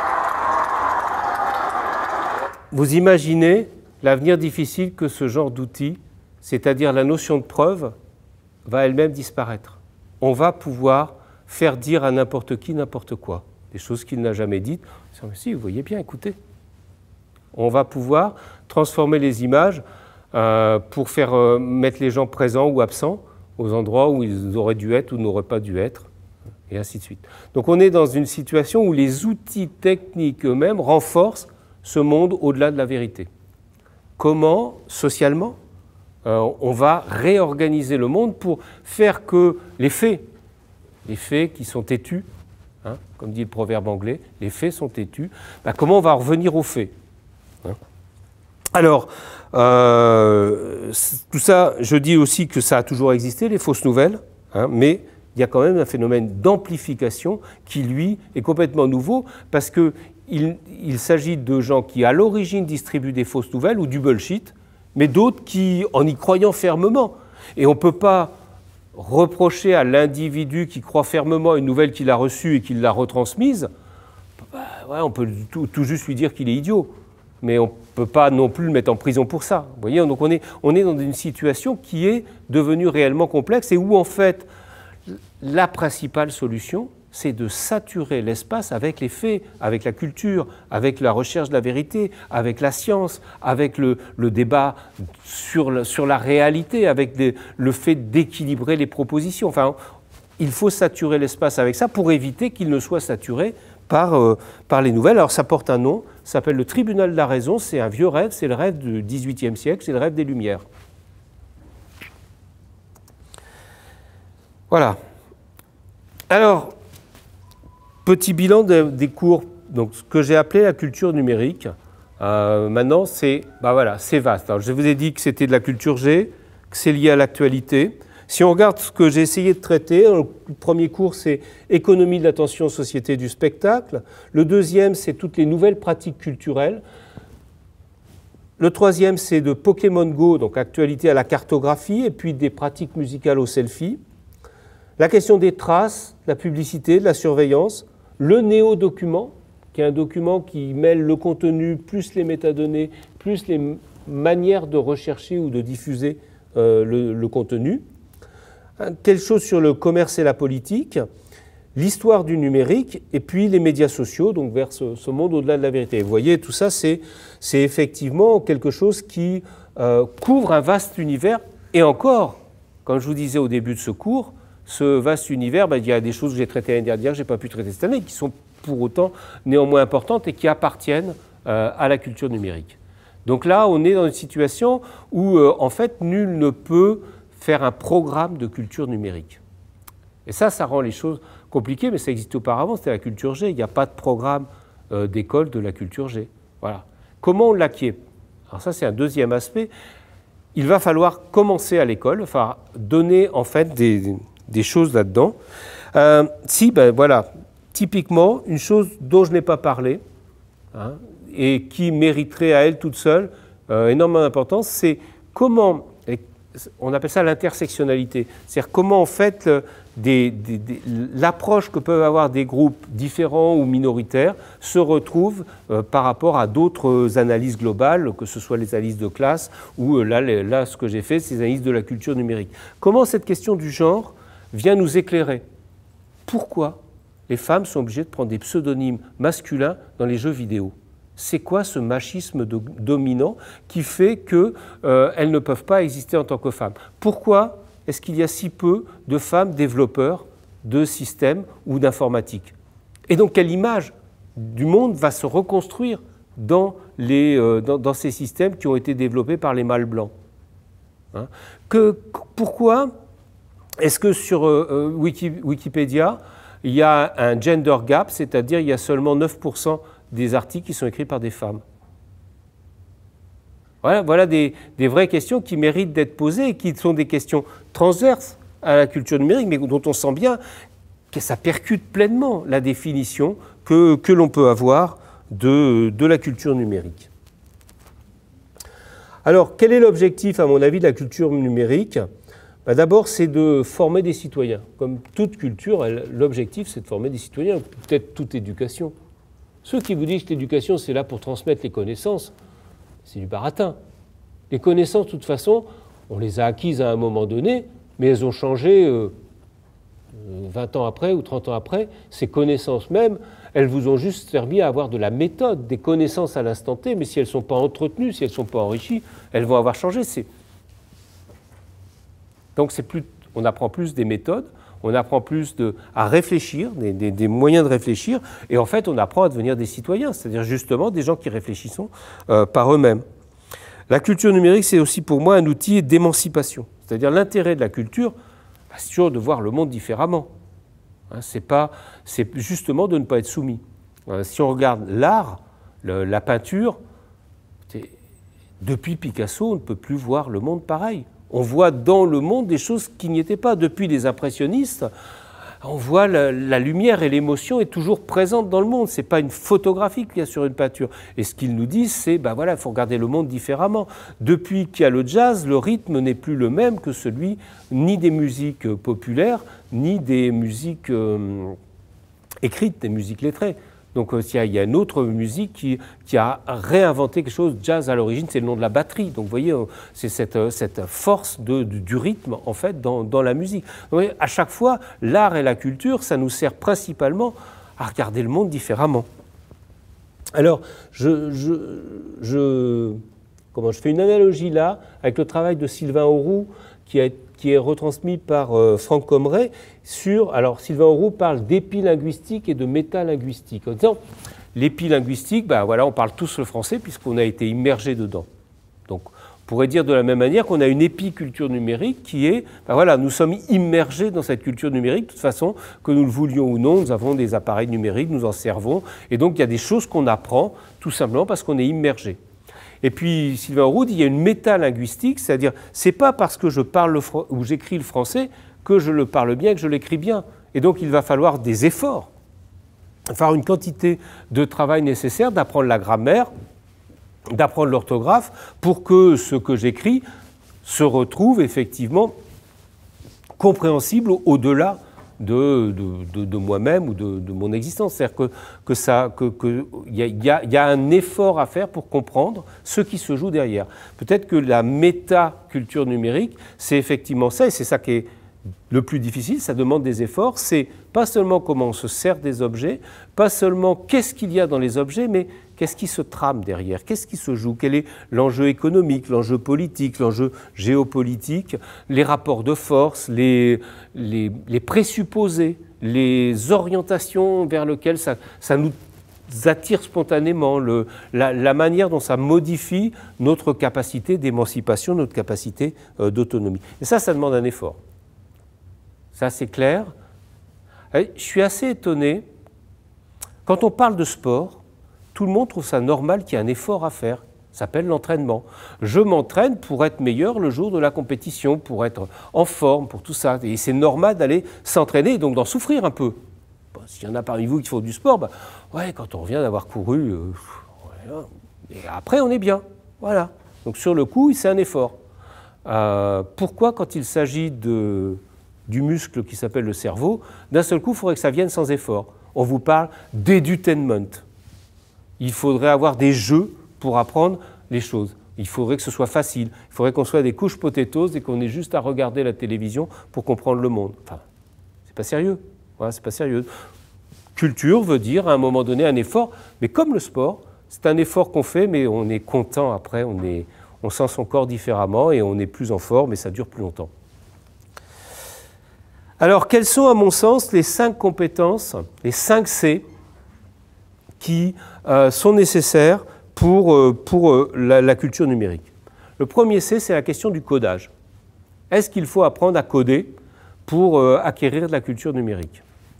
vous imaginez l'avenir difficile que ce genre d'outil, c'est-à-dire la notion de preuve, va elle-même disparaître. On va pouvoir faire dire à n'importe qui n'importe quoi, des choses qu'il n'a jamais dites. Si, vous voyez bien, écoutez. On va pouvoir transformer les images euh, pour faire euh, mettre les gens présents ou absents aux endroits où ils auraient dû être ou n'auraient pas dû être, et ainsi de suite. Donc on est dans une situation où les outils techniques eux-mêmes renforcent ce monde au-delà de la vérité. Comment, socialement, euh, on va réorganiser le monde pour faire que les faits, les faits qui sont têtus, hein, comme dit le proverbe anglais, les faits sont têtus, ben comment on va revenir aux faits, hein. Alors, euh, tout ça, je dis aussi que ça a toujours existé, les fausses nouvelles, hein, mais il y a quand même un phénomène d'amplification qui, lui, est complètement nouveau parce qu'il il s'agit de gens qui, à l'origine, distribuent des fausses nouvelles ou du bullshit, mais d'autres qui, en y croyant fermement, et on ne peut pas reprocher à l'individu qui croit fermement à une nouvelle qu'il a reçue et qu'il l'a retransmise, bah, ouais, on peut tout, tout juste lui dire qu'il est idiot. Mais on ne peut pas non plus le mettre en prison pour ça. Vous voyez, donc on est, on est dans une situation qui est devenue réellement complexe et où, en fait, la principale solution, c'est de saturer l'espace avec les faits, avec la culture, avec la recherche de la vérité, avec la science, avec le, le débat sur, le, sur la réalité, avec des, le fait d'équilibrer les propositions. Enfin, il faut saturer l'espace avec ça pour éviter qu'il ne soit saturé par, euh, par les nouvelles. Alors ça porte un nom, ça s'appelle le tribunal de la raison, c'est un vieux rêve, c'est le rêve du dix-huitième siècle, c'est le rêve des Lumières. Voilà. Alors, petit bilan de, des cours, donc ce que j'ai appelé la culture numérique. Euh, maintenant, c'est bah voilà, c'est vaste. Alors, je vous ai dit que c'était de la culture G, que c'est lié à l'actualité. Si on regarde ce que j'ai essayé de traiter, le premier cours, c'est économie de l'attention, société du spectacle. Le deuxième, c'est toutes les nouvelles pratiques culturelles. Le troisième, c'est de Pokémon Go, donc actualité à la cartographie, et puis des pratiques musicales au selfie. La question des traces, de la publicité, de la surveillance. Le néo-document, qui est un document qui mêle le contenu, plus les métadonnées, plus les manières de rechercher ou de diffuser euh, le, le contenu. Quelque chose sur le commerce et la politique, l'histoire du numérique, et puis les médias sociaux, donc vers ce, ce monde au-delà de la vérité. Vous voyez, tout ça, c'est effectivement quelque chose qui euh, couvre un vaste univers. Et encore, comme je vous disais au début de ce cours, ce vaste univers, ben, il y a des choses que j'ai traitées l'année dernière, que je n'ai pas pu traiter cette année, qui sont pour autant néanmoins importantes et qui appartiennent euh, à la culture numérique. Donc là, on est dans une situation où, euh, en fait, nul ne peut faire un programme de culture numérique. Et ça, ça rend les choses compliquées, mais ça existait auparavant, c'était la culture G. Il n'y a pas de programme euh, d'école de la culture G. Voilà. Comment on l'acquiert? Alors ça, c'est un deuxième aspect. Il va falloir commencer à l'école, enfin, donner en fait des, des choses là-dedans. Euh, si, ben voilà, typiquement, une chose dont je n'ai pas parlé, hein, et qui mériterait à elle toute seule euh, énormément d'importance, c'est comment, on appelle ça l'intersectionnalité, c'est-à-dire comment en fait l'approche que peuvent avoir des groupes différents ou minoritaires se retrouve euh, par rapport à d'autres analyses globales, que ce soit les analyses de classe ou euh, là, les, là ce que j'ai fait, c'est les analyses de la culture numérique. Comment cette question du genre vient nous éclairer? Pourquoi les femmes sont obligées de prendre des pseudonymes masculins dans les jeux vidéo? C'est quoi ce machisme do dominant qui fait qu'elles euh, ne peuvent pas exister en tant que femmes? Pourquoi est-ce qu'il y a si peu de femmes développeurs de systèmes ou d'informatique? Et donc, quelle image du monde va se reconstruire dans, les, euh, dans, dans ces systèmes qui ont été développés par les mâles blancs, hein? que, Pourquoi est-ce que sur euh, Wiki, Wikipédia, il y a un gender gap, c'est-à-dire il y a seulement neuf pour cent des articles qui sont écrits par des femmes? Voilà, voilà des, des vraies questions qui méritent d'être posées et qui sont des questions transverses à la culture numérique, mais dont on sent bien que ça percute pleinement la définition que, que l'on peut avoir de, de la culture numérique. Alors, quel est l'objectif, à mon avis, de la culture numérique? Ben d'abord, c'est de former des citoyens. Comme toute culture, l'objectif, c'est de former des citoyens, peut-être toute éducation. Ceux qui vous disent que l'éducation, c'est là pour transmettre les connaissances, c'est du baratin. Les connaissances, de toute façon, on les a acquises à un moment donné, mais elles ont changé euh, vingt ans après ou trente ans après. Ces connaissances même, elles vous ont juste servi à avoir de la méthode, des connaissances à l'instant T, mais si elles ne sont pas entretenues, si elles ne sont pas enrichies, elles vont avoir changé. Donc c'est plus, on apprend plus des méthodes, on apprend plus de, à réfléchir, des, des, des moyens de réfléchir, et en fait on apprend à devenir des citoyens, c'est-à-dire justement des gens qui réfléchissent euh, par eux-mêmes. La culture numérique, c'est aussi pour moi un outil d'émancipation, c'est-à-dire l'intérêt de la culture, bah, c'est toujours de voir le monde différemment. Hein, c'est pas, c'est justement de ne pas être soumis. Euh, si on regarde l'art, le, la peinture, depuis Picasso, on ne peut plus voir le monde pareil. On voit dans le monde des choses qui n'y étaient pas. Depuis les impressionnistes, on voit la, la lumière et l'émotion est toujours présente dans le monde. Ce n'est pas une photographie qu'il y a sur une peinture. Et ce qu'ils nous disent, c'est ben voilà, il faut regarder le monde différemment. Depuis qu'il y a le jazz, le rythme n'est plus le même que celui ni des musiques populaires, ni des musiques euh, écrites, des musiques lettrées. Donc il y a une autre musique qui, qui a réinventé quelque chose. Jazz à l'origine, c'est le nom de la batterie. Donc vous voyez, c'est cette, cette force de, de, du rythme en fait dans, dans la musique. Donc, vous voyez, à chaque fois, l'art et la culture, ça nous sert principalement à regarder le monde différemment. Alors, je, je, je, comment, je fais une analogie là avec le travail de Sylvain Auroux qui a été qui est retransmis par euh, Franck Comeret sur... Alors, Sylvain Auroux parle d'épilinguistique et de métalinguistique. En disant, l'épilinguistique, ben voilà, on parle tous le français puisqu'on a été immergé dedans. Donc, on pourrait dire de la même manière qu'on a une épiculture numérique qui est... Ben voilà, nous sommes immergés dans cette culture numérique. De toute façon, que nous le voulions ou non, nous avons des appareils numériques, nous en servons. Et donc, il y a des choses qu'on apprend tout simplement parce qu'on est immergé. Et puis, Sylvain Auroux dit qu'il y a une métalinguistique, c'est-à-dire, c'est pas parce que je parle le ou j'écris le français que je le parle bien, que je l'écris bien. Et donc, il va falloir des efforts, faire une quantité de travail nécessaire, d'apprendre la grammaire, d'apprendre l'orthographe, pour que ce que j'écris se retrouve effectivement compréhensible au-delà de, de, de, de moi-même ou de, de mon existence. C'est-à-dire que, que ça, que, que y a, y a, y a un effort à faire pour comprendre ce qui se joue derrière. Peut-être que la métaculture numérique, c'est effectivement ça, et c'est ça qui est le plus difficile, ça demande des efforts. C'est pas seulement comment on se sert des objets, pas seulement qu'est-ce qu'il y a dans les objets, mais qu'est-ce qui se trame derrière, qu'est-ce qui se joue, quel est l'enjeu économique, l'enjeu politique, l'enjeu géopolitique, les rapports de force, les, les, les présupposés, les orientations vers lesquelles ça, ça nous attire spontanément, le, la, la manière dont ça modifie notre capacité d'émancipation, notre capacité euh, d'autonomie. Et ça, ça demande un effort. Ça, c'est clair. Je suis assez étonné. Quand on parle de sport, tout le monde trouve ça normal qu'il y ait un effort à faire. Ça s'appelle l'entraînement. Je m'entraîne pour être meilleur le jour de la compétition, pour être en forme, pour tout ça. Et c'est normal d'aller s'entraîner et donc d'en souffrir un peu. Bon, s'il y en a parmi vous qui font du sport, ben, ouais, quand on revient d'avoir couru, euh, ouais, et après on est bien. Voilà. Donc sur le coup, c'est un effort. Euh, pourquoi, quand il s'agit de... du muscle qui s'appelle le cerveau, d'un seul coup, il faudrait que ça vienne sans effort. On vous parle d'edutainment. Il faudrait avoir des jeux pour apprendre les choses. Il faudrait que ce soit facile. Il faudrait qu'on soit des couches potatoes et qu'on ait juste à regarder la télévision pour comprendre le monde. Enfin, c'est pas sérieux. Voilà, c'est pas sérieux. Culture veut dire, à un moment donné, un effort. Mais comme le sport, c'est un effort qu'on fait, mais on est content après, on, est, on sent son corps différemment et on est plus en forme et ça dure plus longtemps. Alors, quelles sont, à mon sens, les cinq compétences, les cinq C qui euh, sont nécessaires pour, euh, pour euh, la, la culture numérique? Le premier C, c'est la question du codage. Est-ce qu'il faut apprendre à coder pour euh, acquérir de la culture numérique?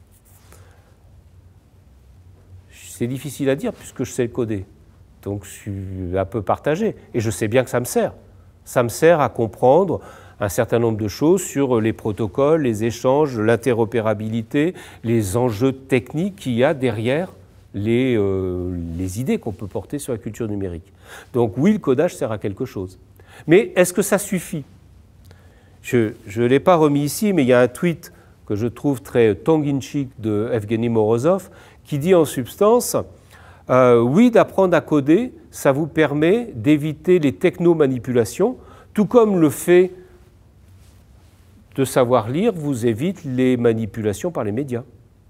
C'est difficile à dire puisque je sais le coder. Donc, je suis un peu partagé. Et je sais bien que ça me sert. Ça me sert à comprendre un certain nombre de choses sur les protocoles, les échanges, l'interopérabilité, les enjeux techniques qu'il y a derrière les, euh, les idées qu'on peut porter sur la culture numérique. Donc oui, le codage sert à quelque chose. Mais est-ce que ça suffit? Je ne l'ai pas remis ici, mais il y a un tweet que je trouve très tongue-in-cheek de Evgeny Morozov qui dit en substance euh, « Oui, d'apprendre à coder, ça vous permet d'éviter les techno-manipulations, tout comme le fait de savoir lire vous évite les manipulations par les médias. »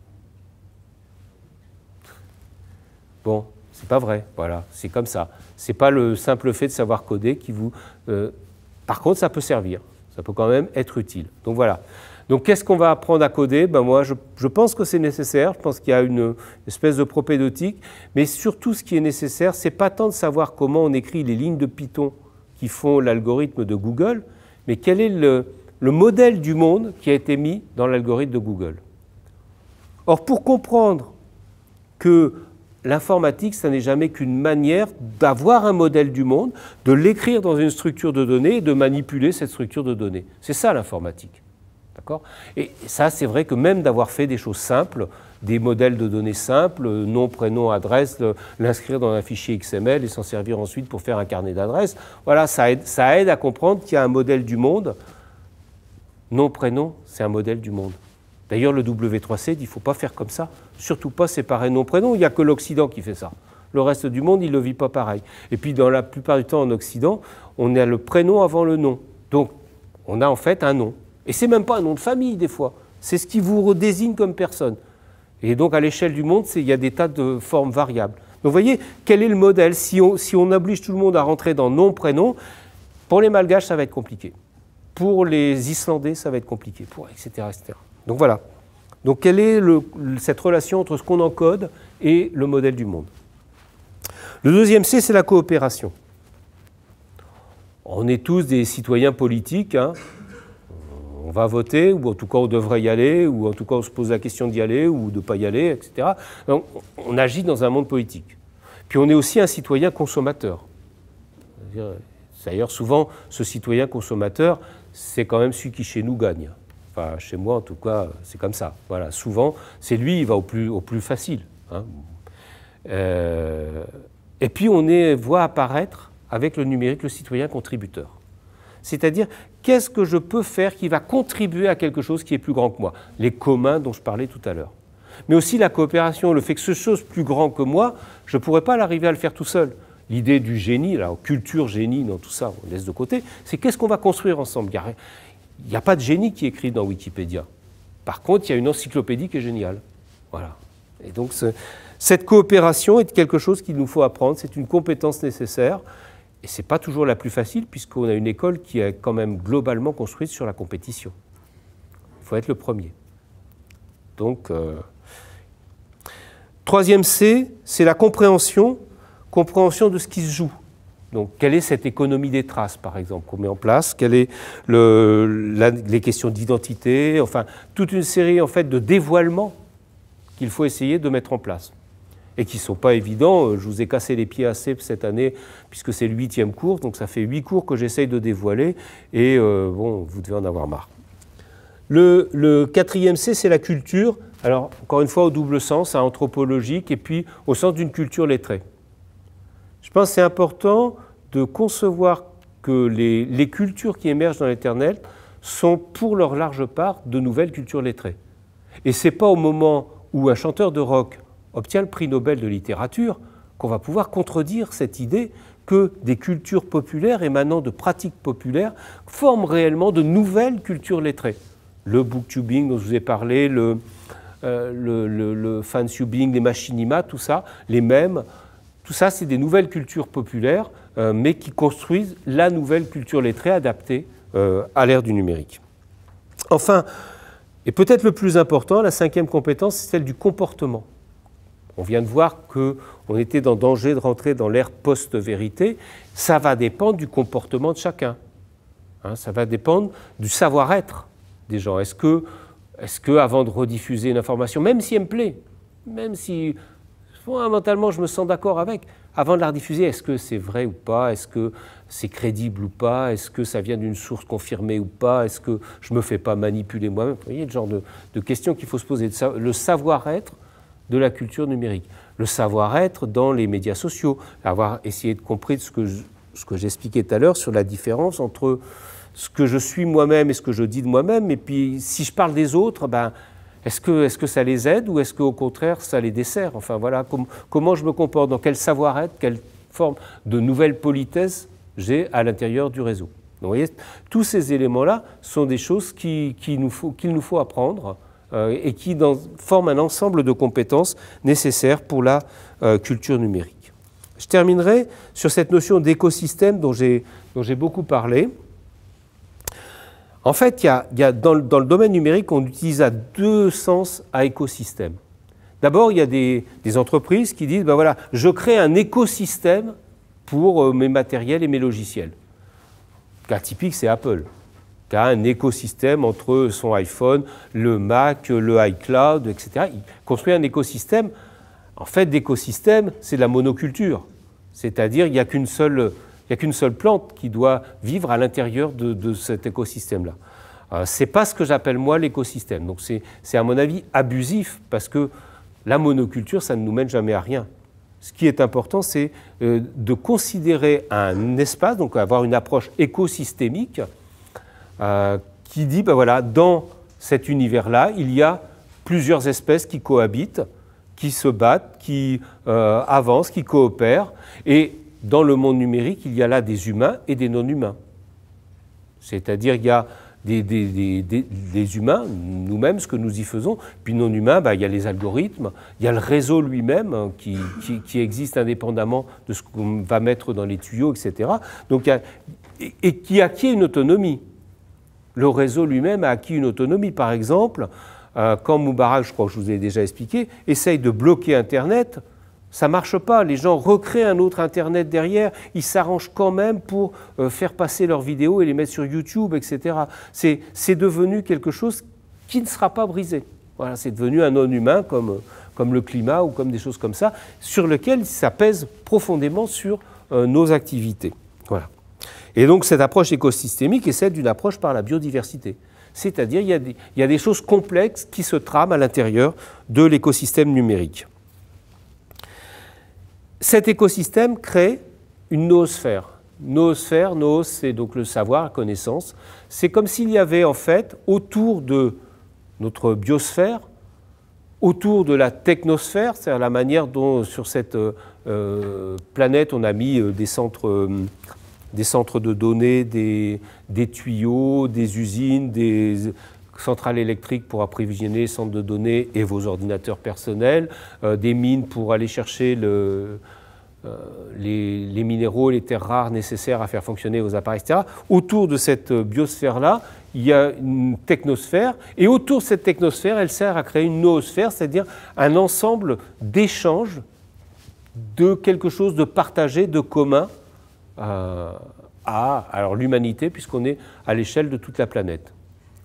Bon, c'est pas vrai, voilà, c'est comme ça. C'est pas le simple fait de savoir coder qui vous... Euh, par contre, ça peut servir, ça peut quand même être utile. Donc voilà. Donc qu'est-ce qu'on va apprendre à coder? Ben moi, je, je pense que c'est nécessaire, je pense qu'il y a une espèce de propédeutique, mais surtout ce qui est nécessaire, c'est pas tant de savoir comment on écrit les lignes de Python qui font l'algorithme de Google, mais quel est le, le modèle du monde qui a été mis dans l'algorithme de Google. Or, pour comprendre que l'informatique, ça n'est jamais qu'une manière d'avoir un modèle du monde, de l'écrire dans une structure de données et de manipuler cette structure de données. C'est ça l'informatique. Et ça, c'est vrai que même d'avoir fait des choses simples, des modèles de données simples, nom, prénom, adresse, l'inscrire dans un fichier X M L et s'en servir ensuite pour faire un carnet d'adresses, voilà, ça aide, ça aide à comprendre qu'il y a un modèle du monde. Nom, prénom, c'est un modèle du monde. D'ailleurs, le W trois C dit qu'il ne faut pas faire comme ça, surtout pas séparer nom, prénom, il n'y a que l'Occident qui fait ça. Le reste du monde, il ne le vit pas pareil. Et puis, dans la plupart du temps en Occident, on a le prénom avant le nom. Donc, on a en fait un nom. Et ce n'est même pas un nom de famille, des fois. C'est ce qui vous désigne comme personne. Et donc, à l'échelle du monde, il y a des tas de formes variables. Donc, vous voyez, quel est le modèle? Si on, si on oblige tout le monde à rentrer dans nom, prénom, pour les Malgaches, ça va être compliqué. Pour les Islandais, ça va être compliqué, pour, et cetera, et cetera. Donc, voilà. Donc, quelle est le, cette relation entre ce qu'on encode et le modèle du monde? Le deuxième C, c'est la coopération. On est tous des citoyens politiques, hein. On va voter, ou en tout cas on devrait y aller, ou en tout cas on se pose la question d'y aller ou de ne pas y aller, et cetera. Donc, on agit dans un monde politique. Puis on est aussi un citoyen consommateur. D'ailleurs, souvent, ce citoyen consommateur, c'est quand même celui qui chez nous gagne. Enfin, chez moi, en tout cas, c'est comme ça. Voilà, souvent, c'est lui, il va au plus, au plus facile. Hein. Euh, et puis, on est, voit apparaître, avec le numérique, le citoyen contributeur. C'est-à-dire, qu'est-ce que je peux faire qui va contribuer à quelque chose qui est plus grand que moi? Les communs dont je parlais tout à l'heure. Mais aussi la coopération, le fait que ce chose plus grand que moi, je ne pourrais pas l'arriver à le faire tout seul. L'idée du génie, la culture génie, dans tout ça, on laisse de côté, c'est qu'est-ce qu'on va construire ensemble? Il n'y a pas de génie qui est écrit dans Wikipédia. Par contre, il y a une encyclopédie qui est géniale. Voilà. Et donc, cette coopération est quelque chose qu'il nous faut apprendre, c'est une compétence nécessaire. Et ce n'est pas toujours la plus facile, puisqu'on a une école qui est quand même globalement construite sur la compétition. Il faut être le premier. Donc, euh... troisième C, c'est la compréhension, compréhension de ce qui se joue. Donc, quelle est cette économie des traces, par exemple, qu'on met en place? Quelles sont le, la, les questions d'identité? Enfin, toute une série en fait, de dévoilements qu'il faut essayer de mettre en place. Et qui ne sont pas évidents. Je vous ai cassé les pieds assez cette année, puisque c'est le huitième cours, donc ça fait huit cours que j'essaye de dévoiler, et euh, bon, vous devez en avoir marre. Le, le quatrième C, c'est la culture. Alors, encore une fois, au double sens, hein, anthropologique, et puis au sens d'une culture lettrée. Je pense que c'est important de concevoir que les, les cultures qui émergent dans l'Internet sont, pour leur large part, de nouvelles cultures lettrées. Et ce n'est pas au moment où un chanteur de rock obtient le prix Nobel de littérature, qu'on va pouvoir contredire cette idée que des cultures populaires émanant de pratiques populaires forment réellement de nouvelles cultures lettrées. Le booktubing dont je vous ai parlé, le, euh, le, le, le fansubing, les machinima, tout ça, les mèmes, tout ça c'est des nouvelles cultures populaires, euh, mais qui construisent la nouvelle culture lettrée adaptée euh, à l'ère du numérique. Enfin, et peut-être le plus important, la cinquième compétence, c'est celle du comportement. On vient de voir qu'on était dans danger de rentrer dans l'ère post-vérité. Ça va dépendre du comportement de chacun. Hein, ça va dépendre du savoir-être des gens. Est-ce que, est-ce que, avant de rediffuser une information, même si elle me plaît, même si fondamentalement je me sens d'accord avec, avant de la rediffuser, est-ce que c'est vrai ou pas? Est-ce que c'est crédible ou pas? Est-ce que ça vient d'une source confirmée ou pas? Est-ce que je ne me fais pas manipuler moi-même? Vous voyez le genre de, de questions qu'il faut se poser. Le savoir-être de la culture numérique. Le savoir-être dans les médias sociaux, avoir essayé de comprendre ce que, je, ce que j'expliquais tout à l'heure sur la différence entre ce que je suis moi-même et ce que je dis de moi-même. Et puis, si je parle des autres, ben, est-ce que, est-ce que ça les aide ou est-ce qu'au contraire, ça les dessert? Enfin, voilà, com comment je me comporte, dans quel savoir-être, quelle forme de nouvelle politesse j'ai à l'intérieur du réseau. Donc, vous voyez, tous ces éléments-là sont des choses qu'il qui nous faut, qu'il nous faut apprendre euh, et qui dans, forment un ensemble de compétences nécessaires pour la euh, culture numérique. Je terminerai sur cette notion d'écosystème dont j'ai dont j'ai beaucoup parlé. En fait, il y a, il y a dans, le, dans le domaine numérique, on utilise à deux sens à écosystème. D'abord, il y a des, des entreprises qui disent, ben voilà, je crée un écosystème pour euh, mes matériels et mes logiciels. Le cas typique, c'est Apple, qui a un écosystème entre son iPhone, le Mac, le iCloud, et cetera. Il construit un écosystème. En fait, d'écosystème, c'est de la monoculture. C'est-à-dire, il n'y a qu'une seule... Il n'y a qu'une seule plante qui doit vivre à l'intérieur de, de cet écosystème-là. Euh, ce n'est pas ce que j'appelle moi l'écosystème. Donc c'est à mon avis abusif parce que la monoculture, ça ne nous mène jamais à rien. Ce qui est important, c'est euh, de considérer un espace, donc avoir une approche écosystémique euh, qui dit, ben voilà, dans cet univers-là, il y a plusieurs espèces qui cohabitent, qui se battent, qui euh, avancent, qui coopèrent. Et dans le monde numérique, il y a là des humains et des non-humains. C'est-à-dire qu'il y a des, des, des, des, des humains, nous-mêmes, ce que nous y faisons, puis non-humains, ben, il y a les algorithmes, il y a le réseau lui-même hein, qui, qui, qui existe indépendamment de ce qu'on va mettre dans les tuyaux, et cetera. Donc, il y a, et, et qui acquiert une autonomie. Le réseau lui-même a acquis une autonomie. Par exemple, euh, quand Moubarak, je crois que je vous ai déjà expliqué, essaye de bloquer Internet, ça ne marche pas, les gens recréent un autre Internet derrière, ils s'arrangent quand même pour euh, faire passer leurs vidéos et les mettre sur YouTube, et cetera. C'est devenu quelque chose qui ne sera pas brisé. Voilà, c'est devenu un non-humain comme, comme le climat ou comme des choses comme ça, sur lequel ça pèse profondément sur euh, nos activités. Voilà. Et donc cette approche écosystémique est celle d'une approche par la biodiversité. C'est-à-dire il y a des, il y a des choses complexes qui se trament à l'intérieur de l'écosystème numérique. Cet écosystème crée une noosphère. Noosphère, noos, c'est donc le savoir, la connaissance. C'est comme s'il y avait en fait autour de notre biosphère, autour de la technosphère, c'est-à-dire la manière dont sur cette euh, planète on a mis des centres, euh, des centres de données, des, des tuyaux, des usines, des centrales électriques pour approvisionner les centres de données et vos ordinateurs personnels, euh, des mines pour aller chercher le, euh, les, les minéraux, les terres rares nécessaires à faire fonctionner vos appareils, et cetera. Autour de cette biosphère-là, il y a une technosphère, et autour de cette technosphère, elle sert à créer une noosphère, c'est-à-dire un ensemble d'échanges de quelque chose de partagé, de commun euh, à alors l'humanité, puisqu'on est à l'échelle de toute la planète.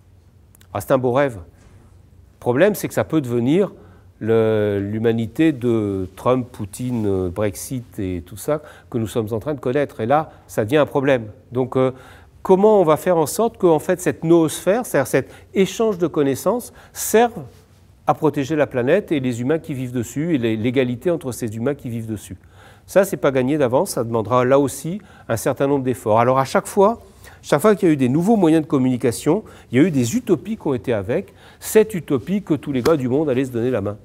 Ah, c'est un beau rêve. Le problème, c'est que ça peut devenir l'humanité de Trump, Poutine, Brexit et tout ça que nous sommes en train de connaître. Et là, ça devient un problème. Donc, euh, comment on va faire en sorte que en fait, cette noosphère, c'est-à-dire cet échange de connaissances, serve à protéger la planète et les humains qui vivent dessus et l'égalité entre ces humains qui vivent dessus. Ça, c'est pas gagné d'avance, ça demandera là aussi un certain nombre d'efforts. Alors à chaque fois, chaque fois qu'il y a eu des nouveaux moyens de communication, il y a eu des utopies qui ont été avec, cette utopie que tous les gars du monde allaient se donner la main.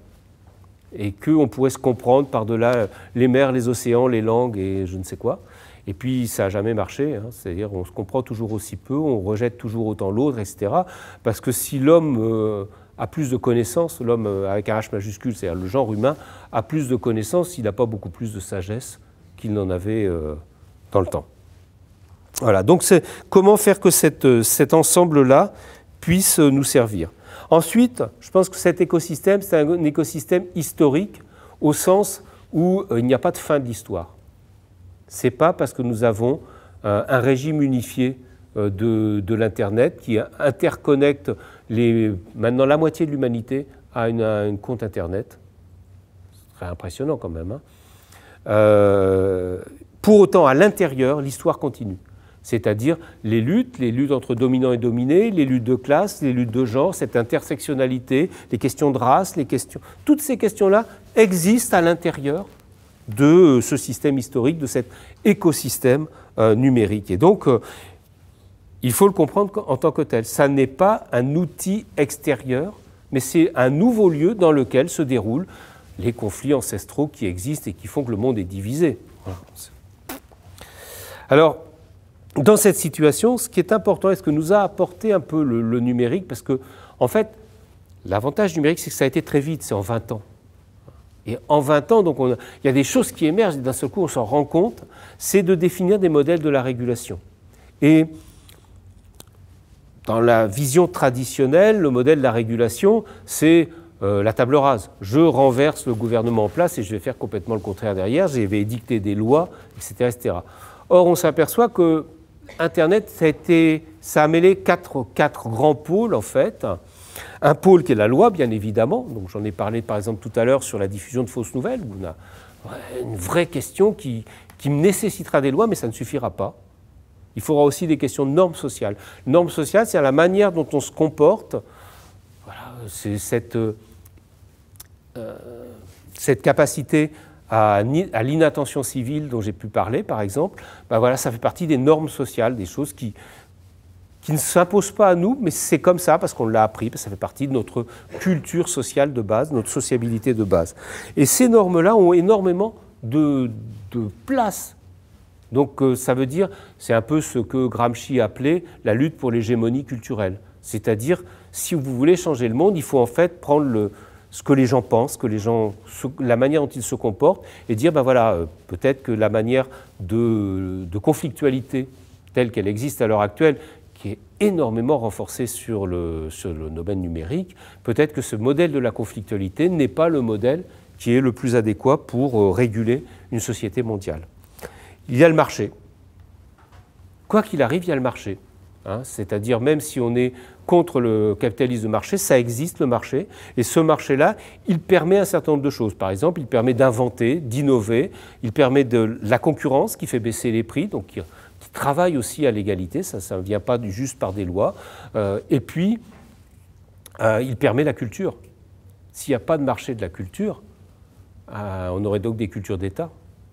Et qu'on pourrait se comprendre par-delà les mers, les océans, les langues et je ne sais quoi. Et puis ça n'a jamais marché, hein. C'est-à-dire on se comprend toujours aussi peu, on rejette toujours autant l'autre, et cetera. Parce que si l'homme euh, a plus de connaissances, l'homme avec un H majuscule, c'est-à-dire le genre humain, a plus de connaissances, il n'a pas beaucoup plus de sagesse qu'il n'en avait euh, dans le temps. Voilà, donc c'est comment faire que cette, cet ensemble-là puisse nous servir. Ensuite, je pense que cet écosystème, c'est un écosystème historique au sens où euh, il n'y a pas de fin de l'histoire. Ce n'est pas parce que nous avons euh, un régime unifié euh, de, de l'Internet qui interconnecte les, maintenant la moitié de l'humanité à, une, à un compte Internet. C'est très impressionnant quand même. Hein. Euh, pour autant, à l'intérieur, l'histoire continue. C'est-à-dire les luttes, les luttes entre dominants et dominés, les luttes de classe, les luttes de genre, cette intersectionnalité, les questions de race, les questions... Toutes ces questions-là existent à l'intérieur de ce système historique, de cet écosystème euh, numérique. Et donc, euh, il faut le comprendre en tant que tel. Ça n'est pas un outil extérieur, mais c'est un nouveau lieu dans lequel se déroulent les conflits ancestraux qui existent et qui font que le monde est divisé. Voilà. Alors, dans cette situation, ce qui est important et ce que nous a apporté un peu le, le numérique, parce que, en fait, l'avantage numérique, c'est que ça a été très vite, c'est en vingt ans. Et en vingt ans, donc, on a, il y a des choses qui émergent et d'un seul coup, on s'en rend compte, c'est de définir des modèles de la régulation. Et dans la vision traditionnelle, le modèle de la régulation, c'est euh, la table rase. Je renverse le gouvernement en place et je vais faire complètement le contraire derrière, je vais édicter des lois, et cetera, et cetera. Or, on s'aperçoit que Internet, ça a, été, ça a mêlé quatre, quatre grands pôles, en fait. Un pôle qui est la loi, bien évidemment. Donc, j'en ai parlé, par exemple, tout à l'heure sur la diffusion de fausses nouvelles, où on a une vraie question qui, qui nécessitera des lois, mais ça ne suffira pas. Il faudra aussi des questions de normes sociales. Normes sociales, c'est la manière dont on se comporte. Voilà, c'est cette, euh, cette capacité à, à l'inattention civile dont j'ai pu parler, par exemple. Ben voilà, ça fait partie des normes sociales, des choses qui, qui ne s'imposent pas à nous, mais c'est comme ça parce qu'on l'a appris, parce que ça fait partie de notre culture sociale de base, notre sociabilité de base. Et ces normes-là ont énormément de, de place. Donc euh, ça veut dire, c'est un peu ce que Gramsci appelait la lutte pour l'hégémonie culturelle. C'est-à-dire, si vous voulez changer le monde, il faut en fait prendre le, ce que les gens pensent, que les gens, ce, la manière dont ils se comportent, et dire, ben voilà, euh, peut-être que la manière de, de conflictualité telle qu'elle existe à l'heure actuelle, qui est énormément renforcée sur le, sur le domaine numérique, peut-être que ce modèle de la conflictualité n'est pas le modèle qui est le plus adéquat pour euh, réguler une société mondiale. Il y a le marché. Quoi qu'il arrive, il y a le marché. Hein, c'est-à-dire, même si on est contre le capitalisme de marché, ça existe le marché. Et ce marché-là, il permet un certain nombre de choses. Par exemple, il permet d'inventer, d'innover. Il permet de la concurrence qui fait baisser les prix, donc qui, qui travaille aussi à l'égalité. Ça ne vient pas juste par des lois. Euh, et puis, euh, il permet la culture. S'il n'y a pas de marché de la culture, euh, on aurait donc des cultures d'État.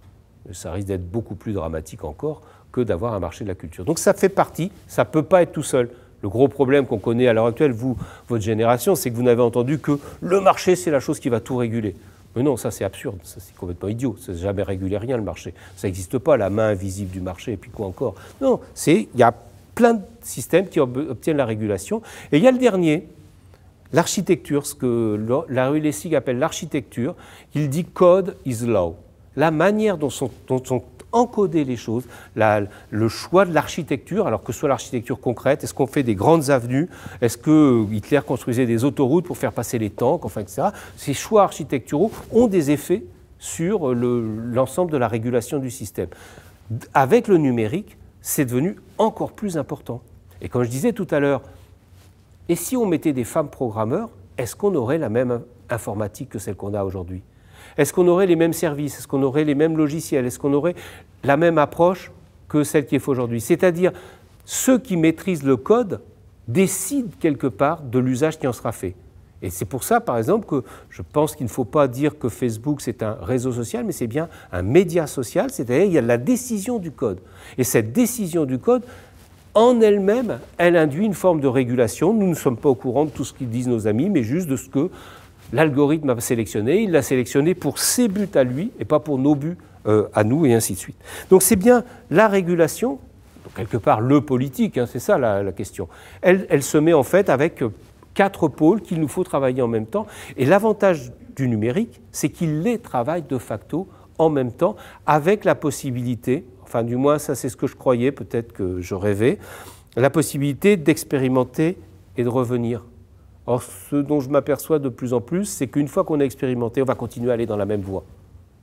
Ça risque d'être beaucoup plus dramatique encore que d'avoir un marché de la culture. Donc ça fait partie, ça ne peut pas être tout seul. Le gros problème qu'on connaît à l'heure actuelle, vous, votre génération, c'est que vous n'avez entendu que le marché, c'est la chose qui va tout réguler. Mais non, ça c'est absurde, ça c'est complètement idiot. Ça n'a jamais régulé rien, le marché. Ça n'existe pas, la main invisible du marché, et puis quoi encore. Non, il y a plein de systèmes qui obtiennent la régulation. Et il y a le dernier, l'architecture, ce que Larry Lessig appelle l'architecture. Il dit « code is law ». La manière dont sont, dont sont encodées les choses, la, le choix de l'architecture, alors que ce soit l'architecture concrète, est-ce qu'on fait des grandes avenues, est-ce que Hitler construisait des autoroutes pour faire passer les tanks, enfin, et cetera. Ces choix architecturaux ont des effets sur l'ensemble le, de la régulation du système. Avec le numérique, c'est devenu encore plus important. Et comme je disais tout à l'heure, et si on mettait des femmes programmeurs, est-ce qu'on aurait la même informatique que celle qu'on a aujourd'hui ? Est-ce qu'on aurait les mêmes services? Est-ce qu'on aurait les mêmes logiciels? Est-ce qu'on aurait la même approche que celle qui est faite aujourd'hui? C'est-à-dire, ceux qui maîtrisent le code décident quelque part de l'usage qui en sera fait. Et c'est pour ça, par exemple, que je pense qu'il ne faut pas dire que Facebook, c'est un réseau social, mais c'est bien un média social, c'est-à-dire qu'il y a la décision du code. Et cette décision du code, en elle-même, elle induit une forme de régulation. Nous ne sommes pas au courant de tout ce qu'ils disent nos amis, mais juste de ce que l'algorithme a sélectionné, il l'a sélectionné pour ses buts à lui et pas pour nos buts euh, à nous, et ainsi de suite. Donc c'est bien la régulation, donc quelque part le politique, hein, c'est ça la, la question. Elle, elle se met en fait avec quatre pôles qu'il nous faut travailler en même temps. Et l'avantage du numérique, c'est qu'il les travaille de facto en même temps, avec la possibilité, enfin du moins ça c'est ce que je croyais, peut-être que je rêvais, la possibilité d'expérimenter et de revenir. Or, ce dont je m'aperçois de plus en plus, c'est qu'une fois qu'on a expérimenté, on va continuer à aller dans la même voie.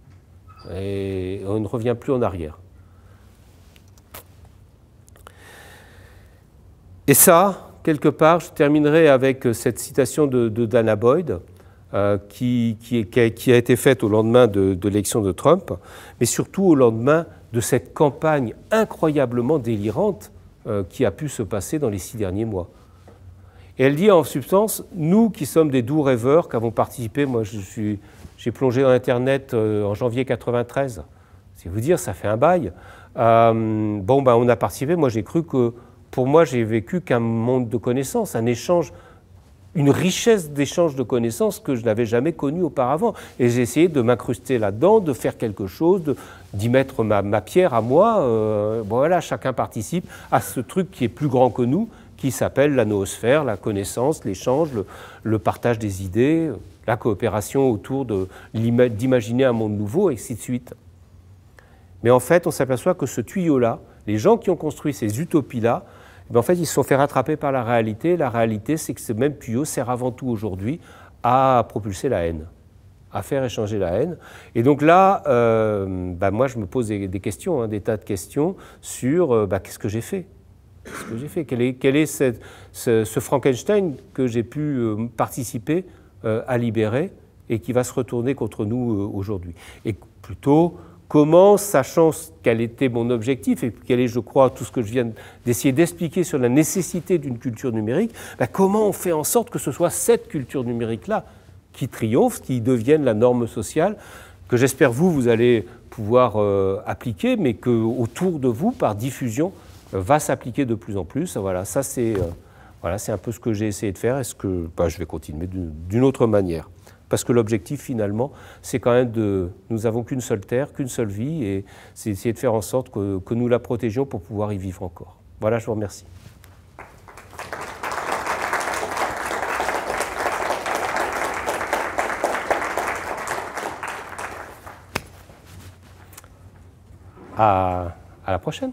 Et on ne revient plus en arrière. Et ça, quelque part, je terminerai avec cette citation de, de Dana Boyd, euh, qui, qui, qui a été faite au lendemain de, de l'élection de Trump, mais surtout au lendemain de cette campagne incroyablement délirante euh, qui a pu se passer dans les six derniers mois. Et elle dit en substance, nous qui sommes des doux rêveurs, qui avons participé, moi je suis, j'ai plongé dans Internet euh, en janvier quatre-vingt-treize, c'est vous dire, ça fait un bail. Euh, bon, ben, on a participé, moi j'ai cru que pour moi, j'ai vécu qu'un monde de connaissances, un échange, une richesse d'échange de connaissances que je n'avais jamais connue auparavant. Et j'ai essayé de m'incruster là-dedans, de faire quelque chose, de, d'y mettre ma, ma pierre à moi. Euh, bon, voilà, chacun participe à ce truc qui est plus grand que nous, qui s'appelle la noosphère, la connaissance, l'échange, le, le partage des idées, la coopération autour de, d'imaginer un monde nouveau, et ainsi de suite. Mais en fait, on s'aperçoit que ce tuyau-là, les gens qui ont construit ces utopies-là, en fait, ils se sont fait rattraper par la réalité. La réalité, c'est que ce même tuyau sert avant tout aujourd'hui à propulser la haine, à faire échanger la haine. Et donc là, euh, bah moi, je me pose des, des questions, hein, des tas de questions sur euh, bah, qu'est-ce que j'ai fait ? Qu'est-ce que j'ai fait ? Quel est, quel est cette, ce, ce Frankenstein que j'ai pu euh, participer euh, à libérer et qui va se retourner contre nous euh, aujourd'hui ? Et plutôt, comment, sachant quel était mon objectif et quel est, je crois, tout ce que je viens d'essayer d'expliquer sur la nécessité d'une culture numérique, ben comment on fait en sorte que ce soit cette culture numérique-là qui triomphe, qui devienne la norme sociale, que j'espère vous, vous allez pouvoir euh, appliquer, mais qu'autour de vous, par diffusion, euh, va s'appliquer de plus en plus. Voilà, ça c'est euh, voilà, c'est un peu ce que j'ai essayé de faire et ce que ben, je vais continuer d'une autre manière. Parce que l'objectif, finalement, c'est quand même de... Nous n'avons qu'une seule terre, qu'une seule vie, et c'est essayer de faire en sorte que, que nous la protégions pour pouvoir y vivre encore. Voilà, je vous remercie. À, à la prochaine.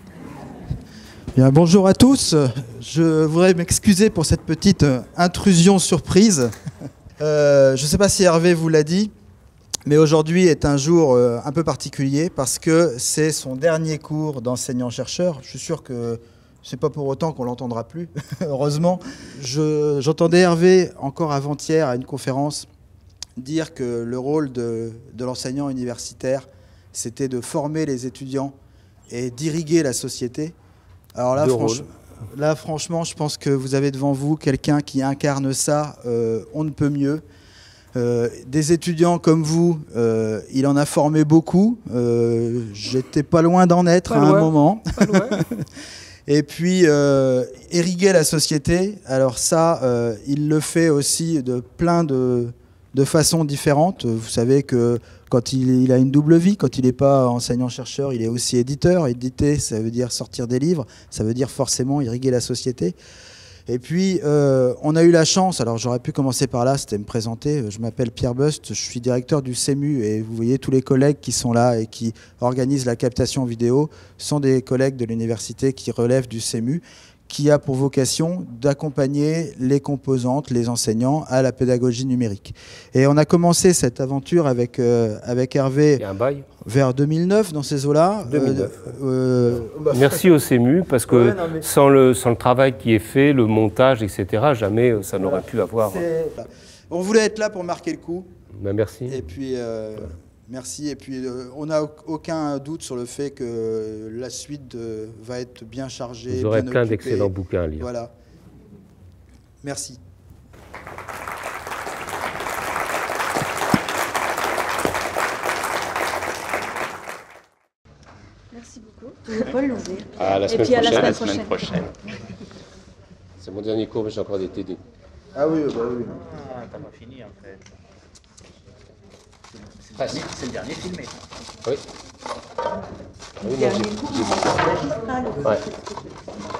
Bien, bonjour à tous. Je voudrais m'excuser pour cette petite intrusion surprise. Euh, je ne sais pas si Hervé vous l'a dit, mais aujourd'hui est un jour euh, un peu particulier parce que c'est son dernier cours d'enseignant-chercheur. Je suis sûr que ce n'est pas pour autant qu'on ne l'entendra plus, heureusement. Je, j'entendais Hervé encore avant-hier à une conférence dire que le rôle de, de l'enseignant universitaire, c'était de former les étudiants et d'irriguer la société. Alors là, franchement... Là, franchement, je pense que vous avez devant vous quelqu'un qui incarne ça, euh, on ne peut mieux. Euh, des étudiants comme vous, euh, il en a formé beaucoup. Euh, J'étais pas loin d'en être pas à loin, un moment. Pas loin. Et puis, euh, irriguer la société, alors ça, euh, il le fait aussi de plein de, de façons différentes. Vous savez que quand il, il a une double vie, quand il n'est pas enseignant-chercheur, il est aussi éditeur. Éditer, ça veut dire sortir des livres, ça veut dire forcément irriguer la société. Et puis, euh, on a eu la chance, alors j'aurais pu commencer par là, c'était me présenter. Je m'appelle Pierre Bust, je suis directeur du C E M U et vous voyez tous les collègues qui sont là et qui organisent la captation vidéo sont des collègues de l'université qui relèvent du C E M U, qui a pour vocation d'accompagner les composantes, les enseignants à la pédagogie numérique. Et on a commencé cette aventure avec, euh, avec Hervé vers deux mille neuf, dans ces eaux-là. deux mille neuf. Euh, euh, Merci au C E M U, parce que ouais, non, mais... sans, le, sans le travail qui est fait, le montage, et cetera, jamais ça n'aurait voilà. pu avoir... On voulait être là pour marquer le coup. Ben, merci. Et puis... Euh... Voilà. Merci. Et puis, euh, on n'a aucun doute sur le fait que la suite euh, va être bien chargée. Vous aurez plein d'excellents bouquins à lire. Voilà. Merci. Merci beaucoup. Paul Longuet. À la semaine Et puis prochaine. à la la semaine semaine prochaine. C'est mon dernier cours, mais j'ai encore des T D. Ah oui, bah oui. Ah, t'as pas fini en fait. C'est le, le, le dernier filmé. Oui. Le oui, dernier cours, ouais.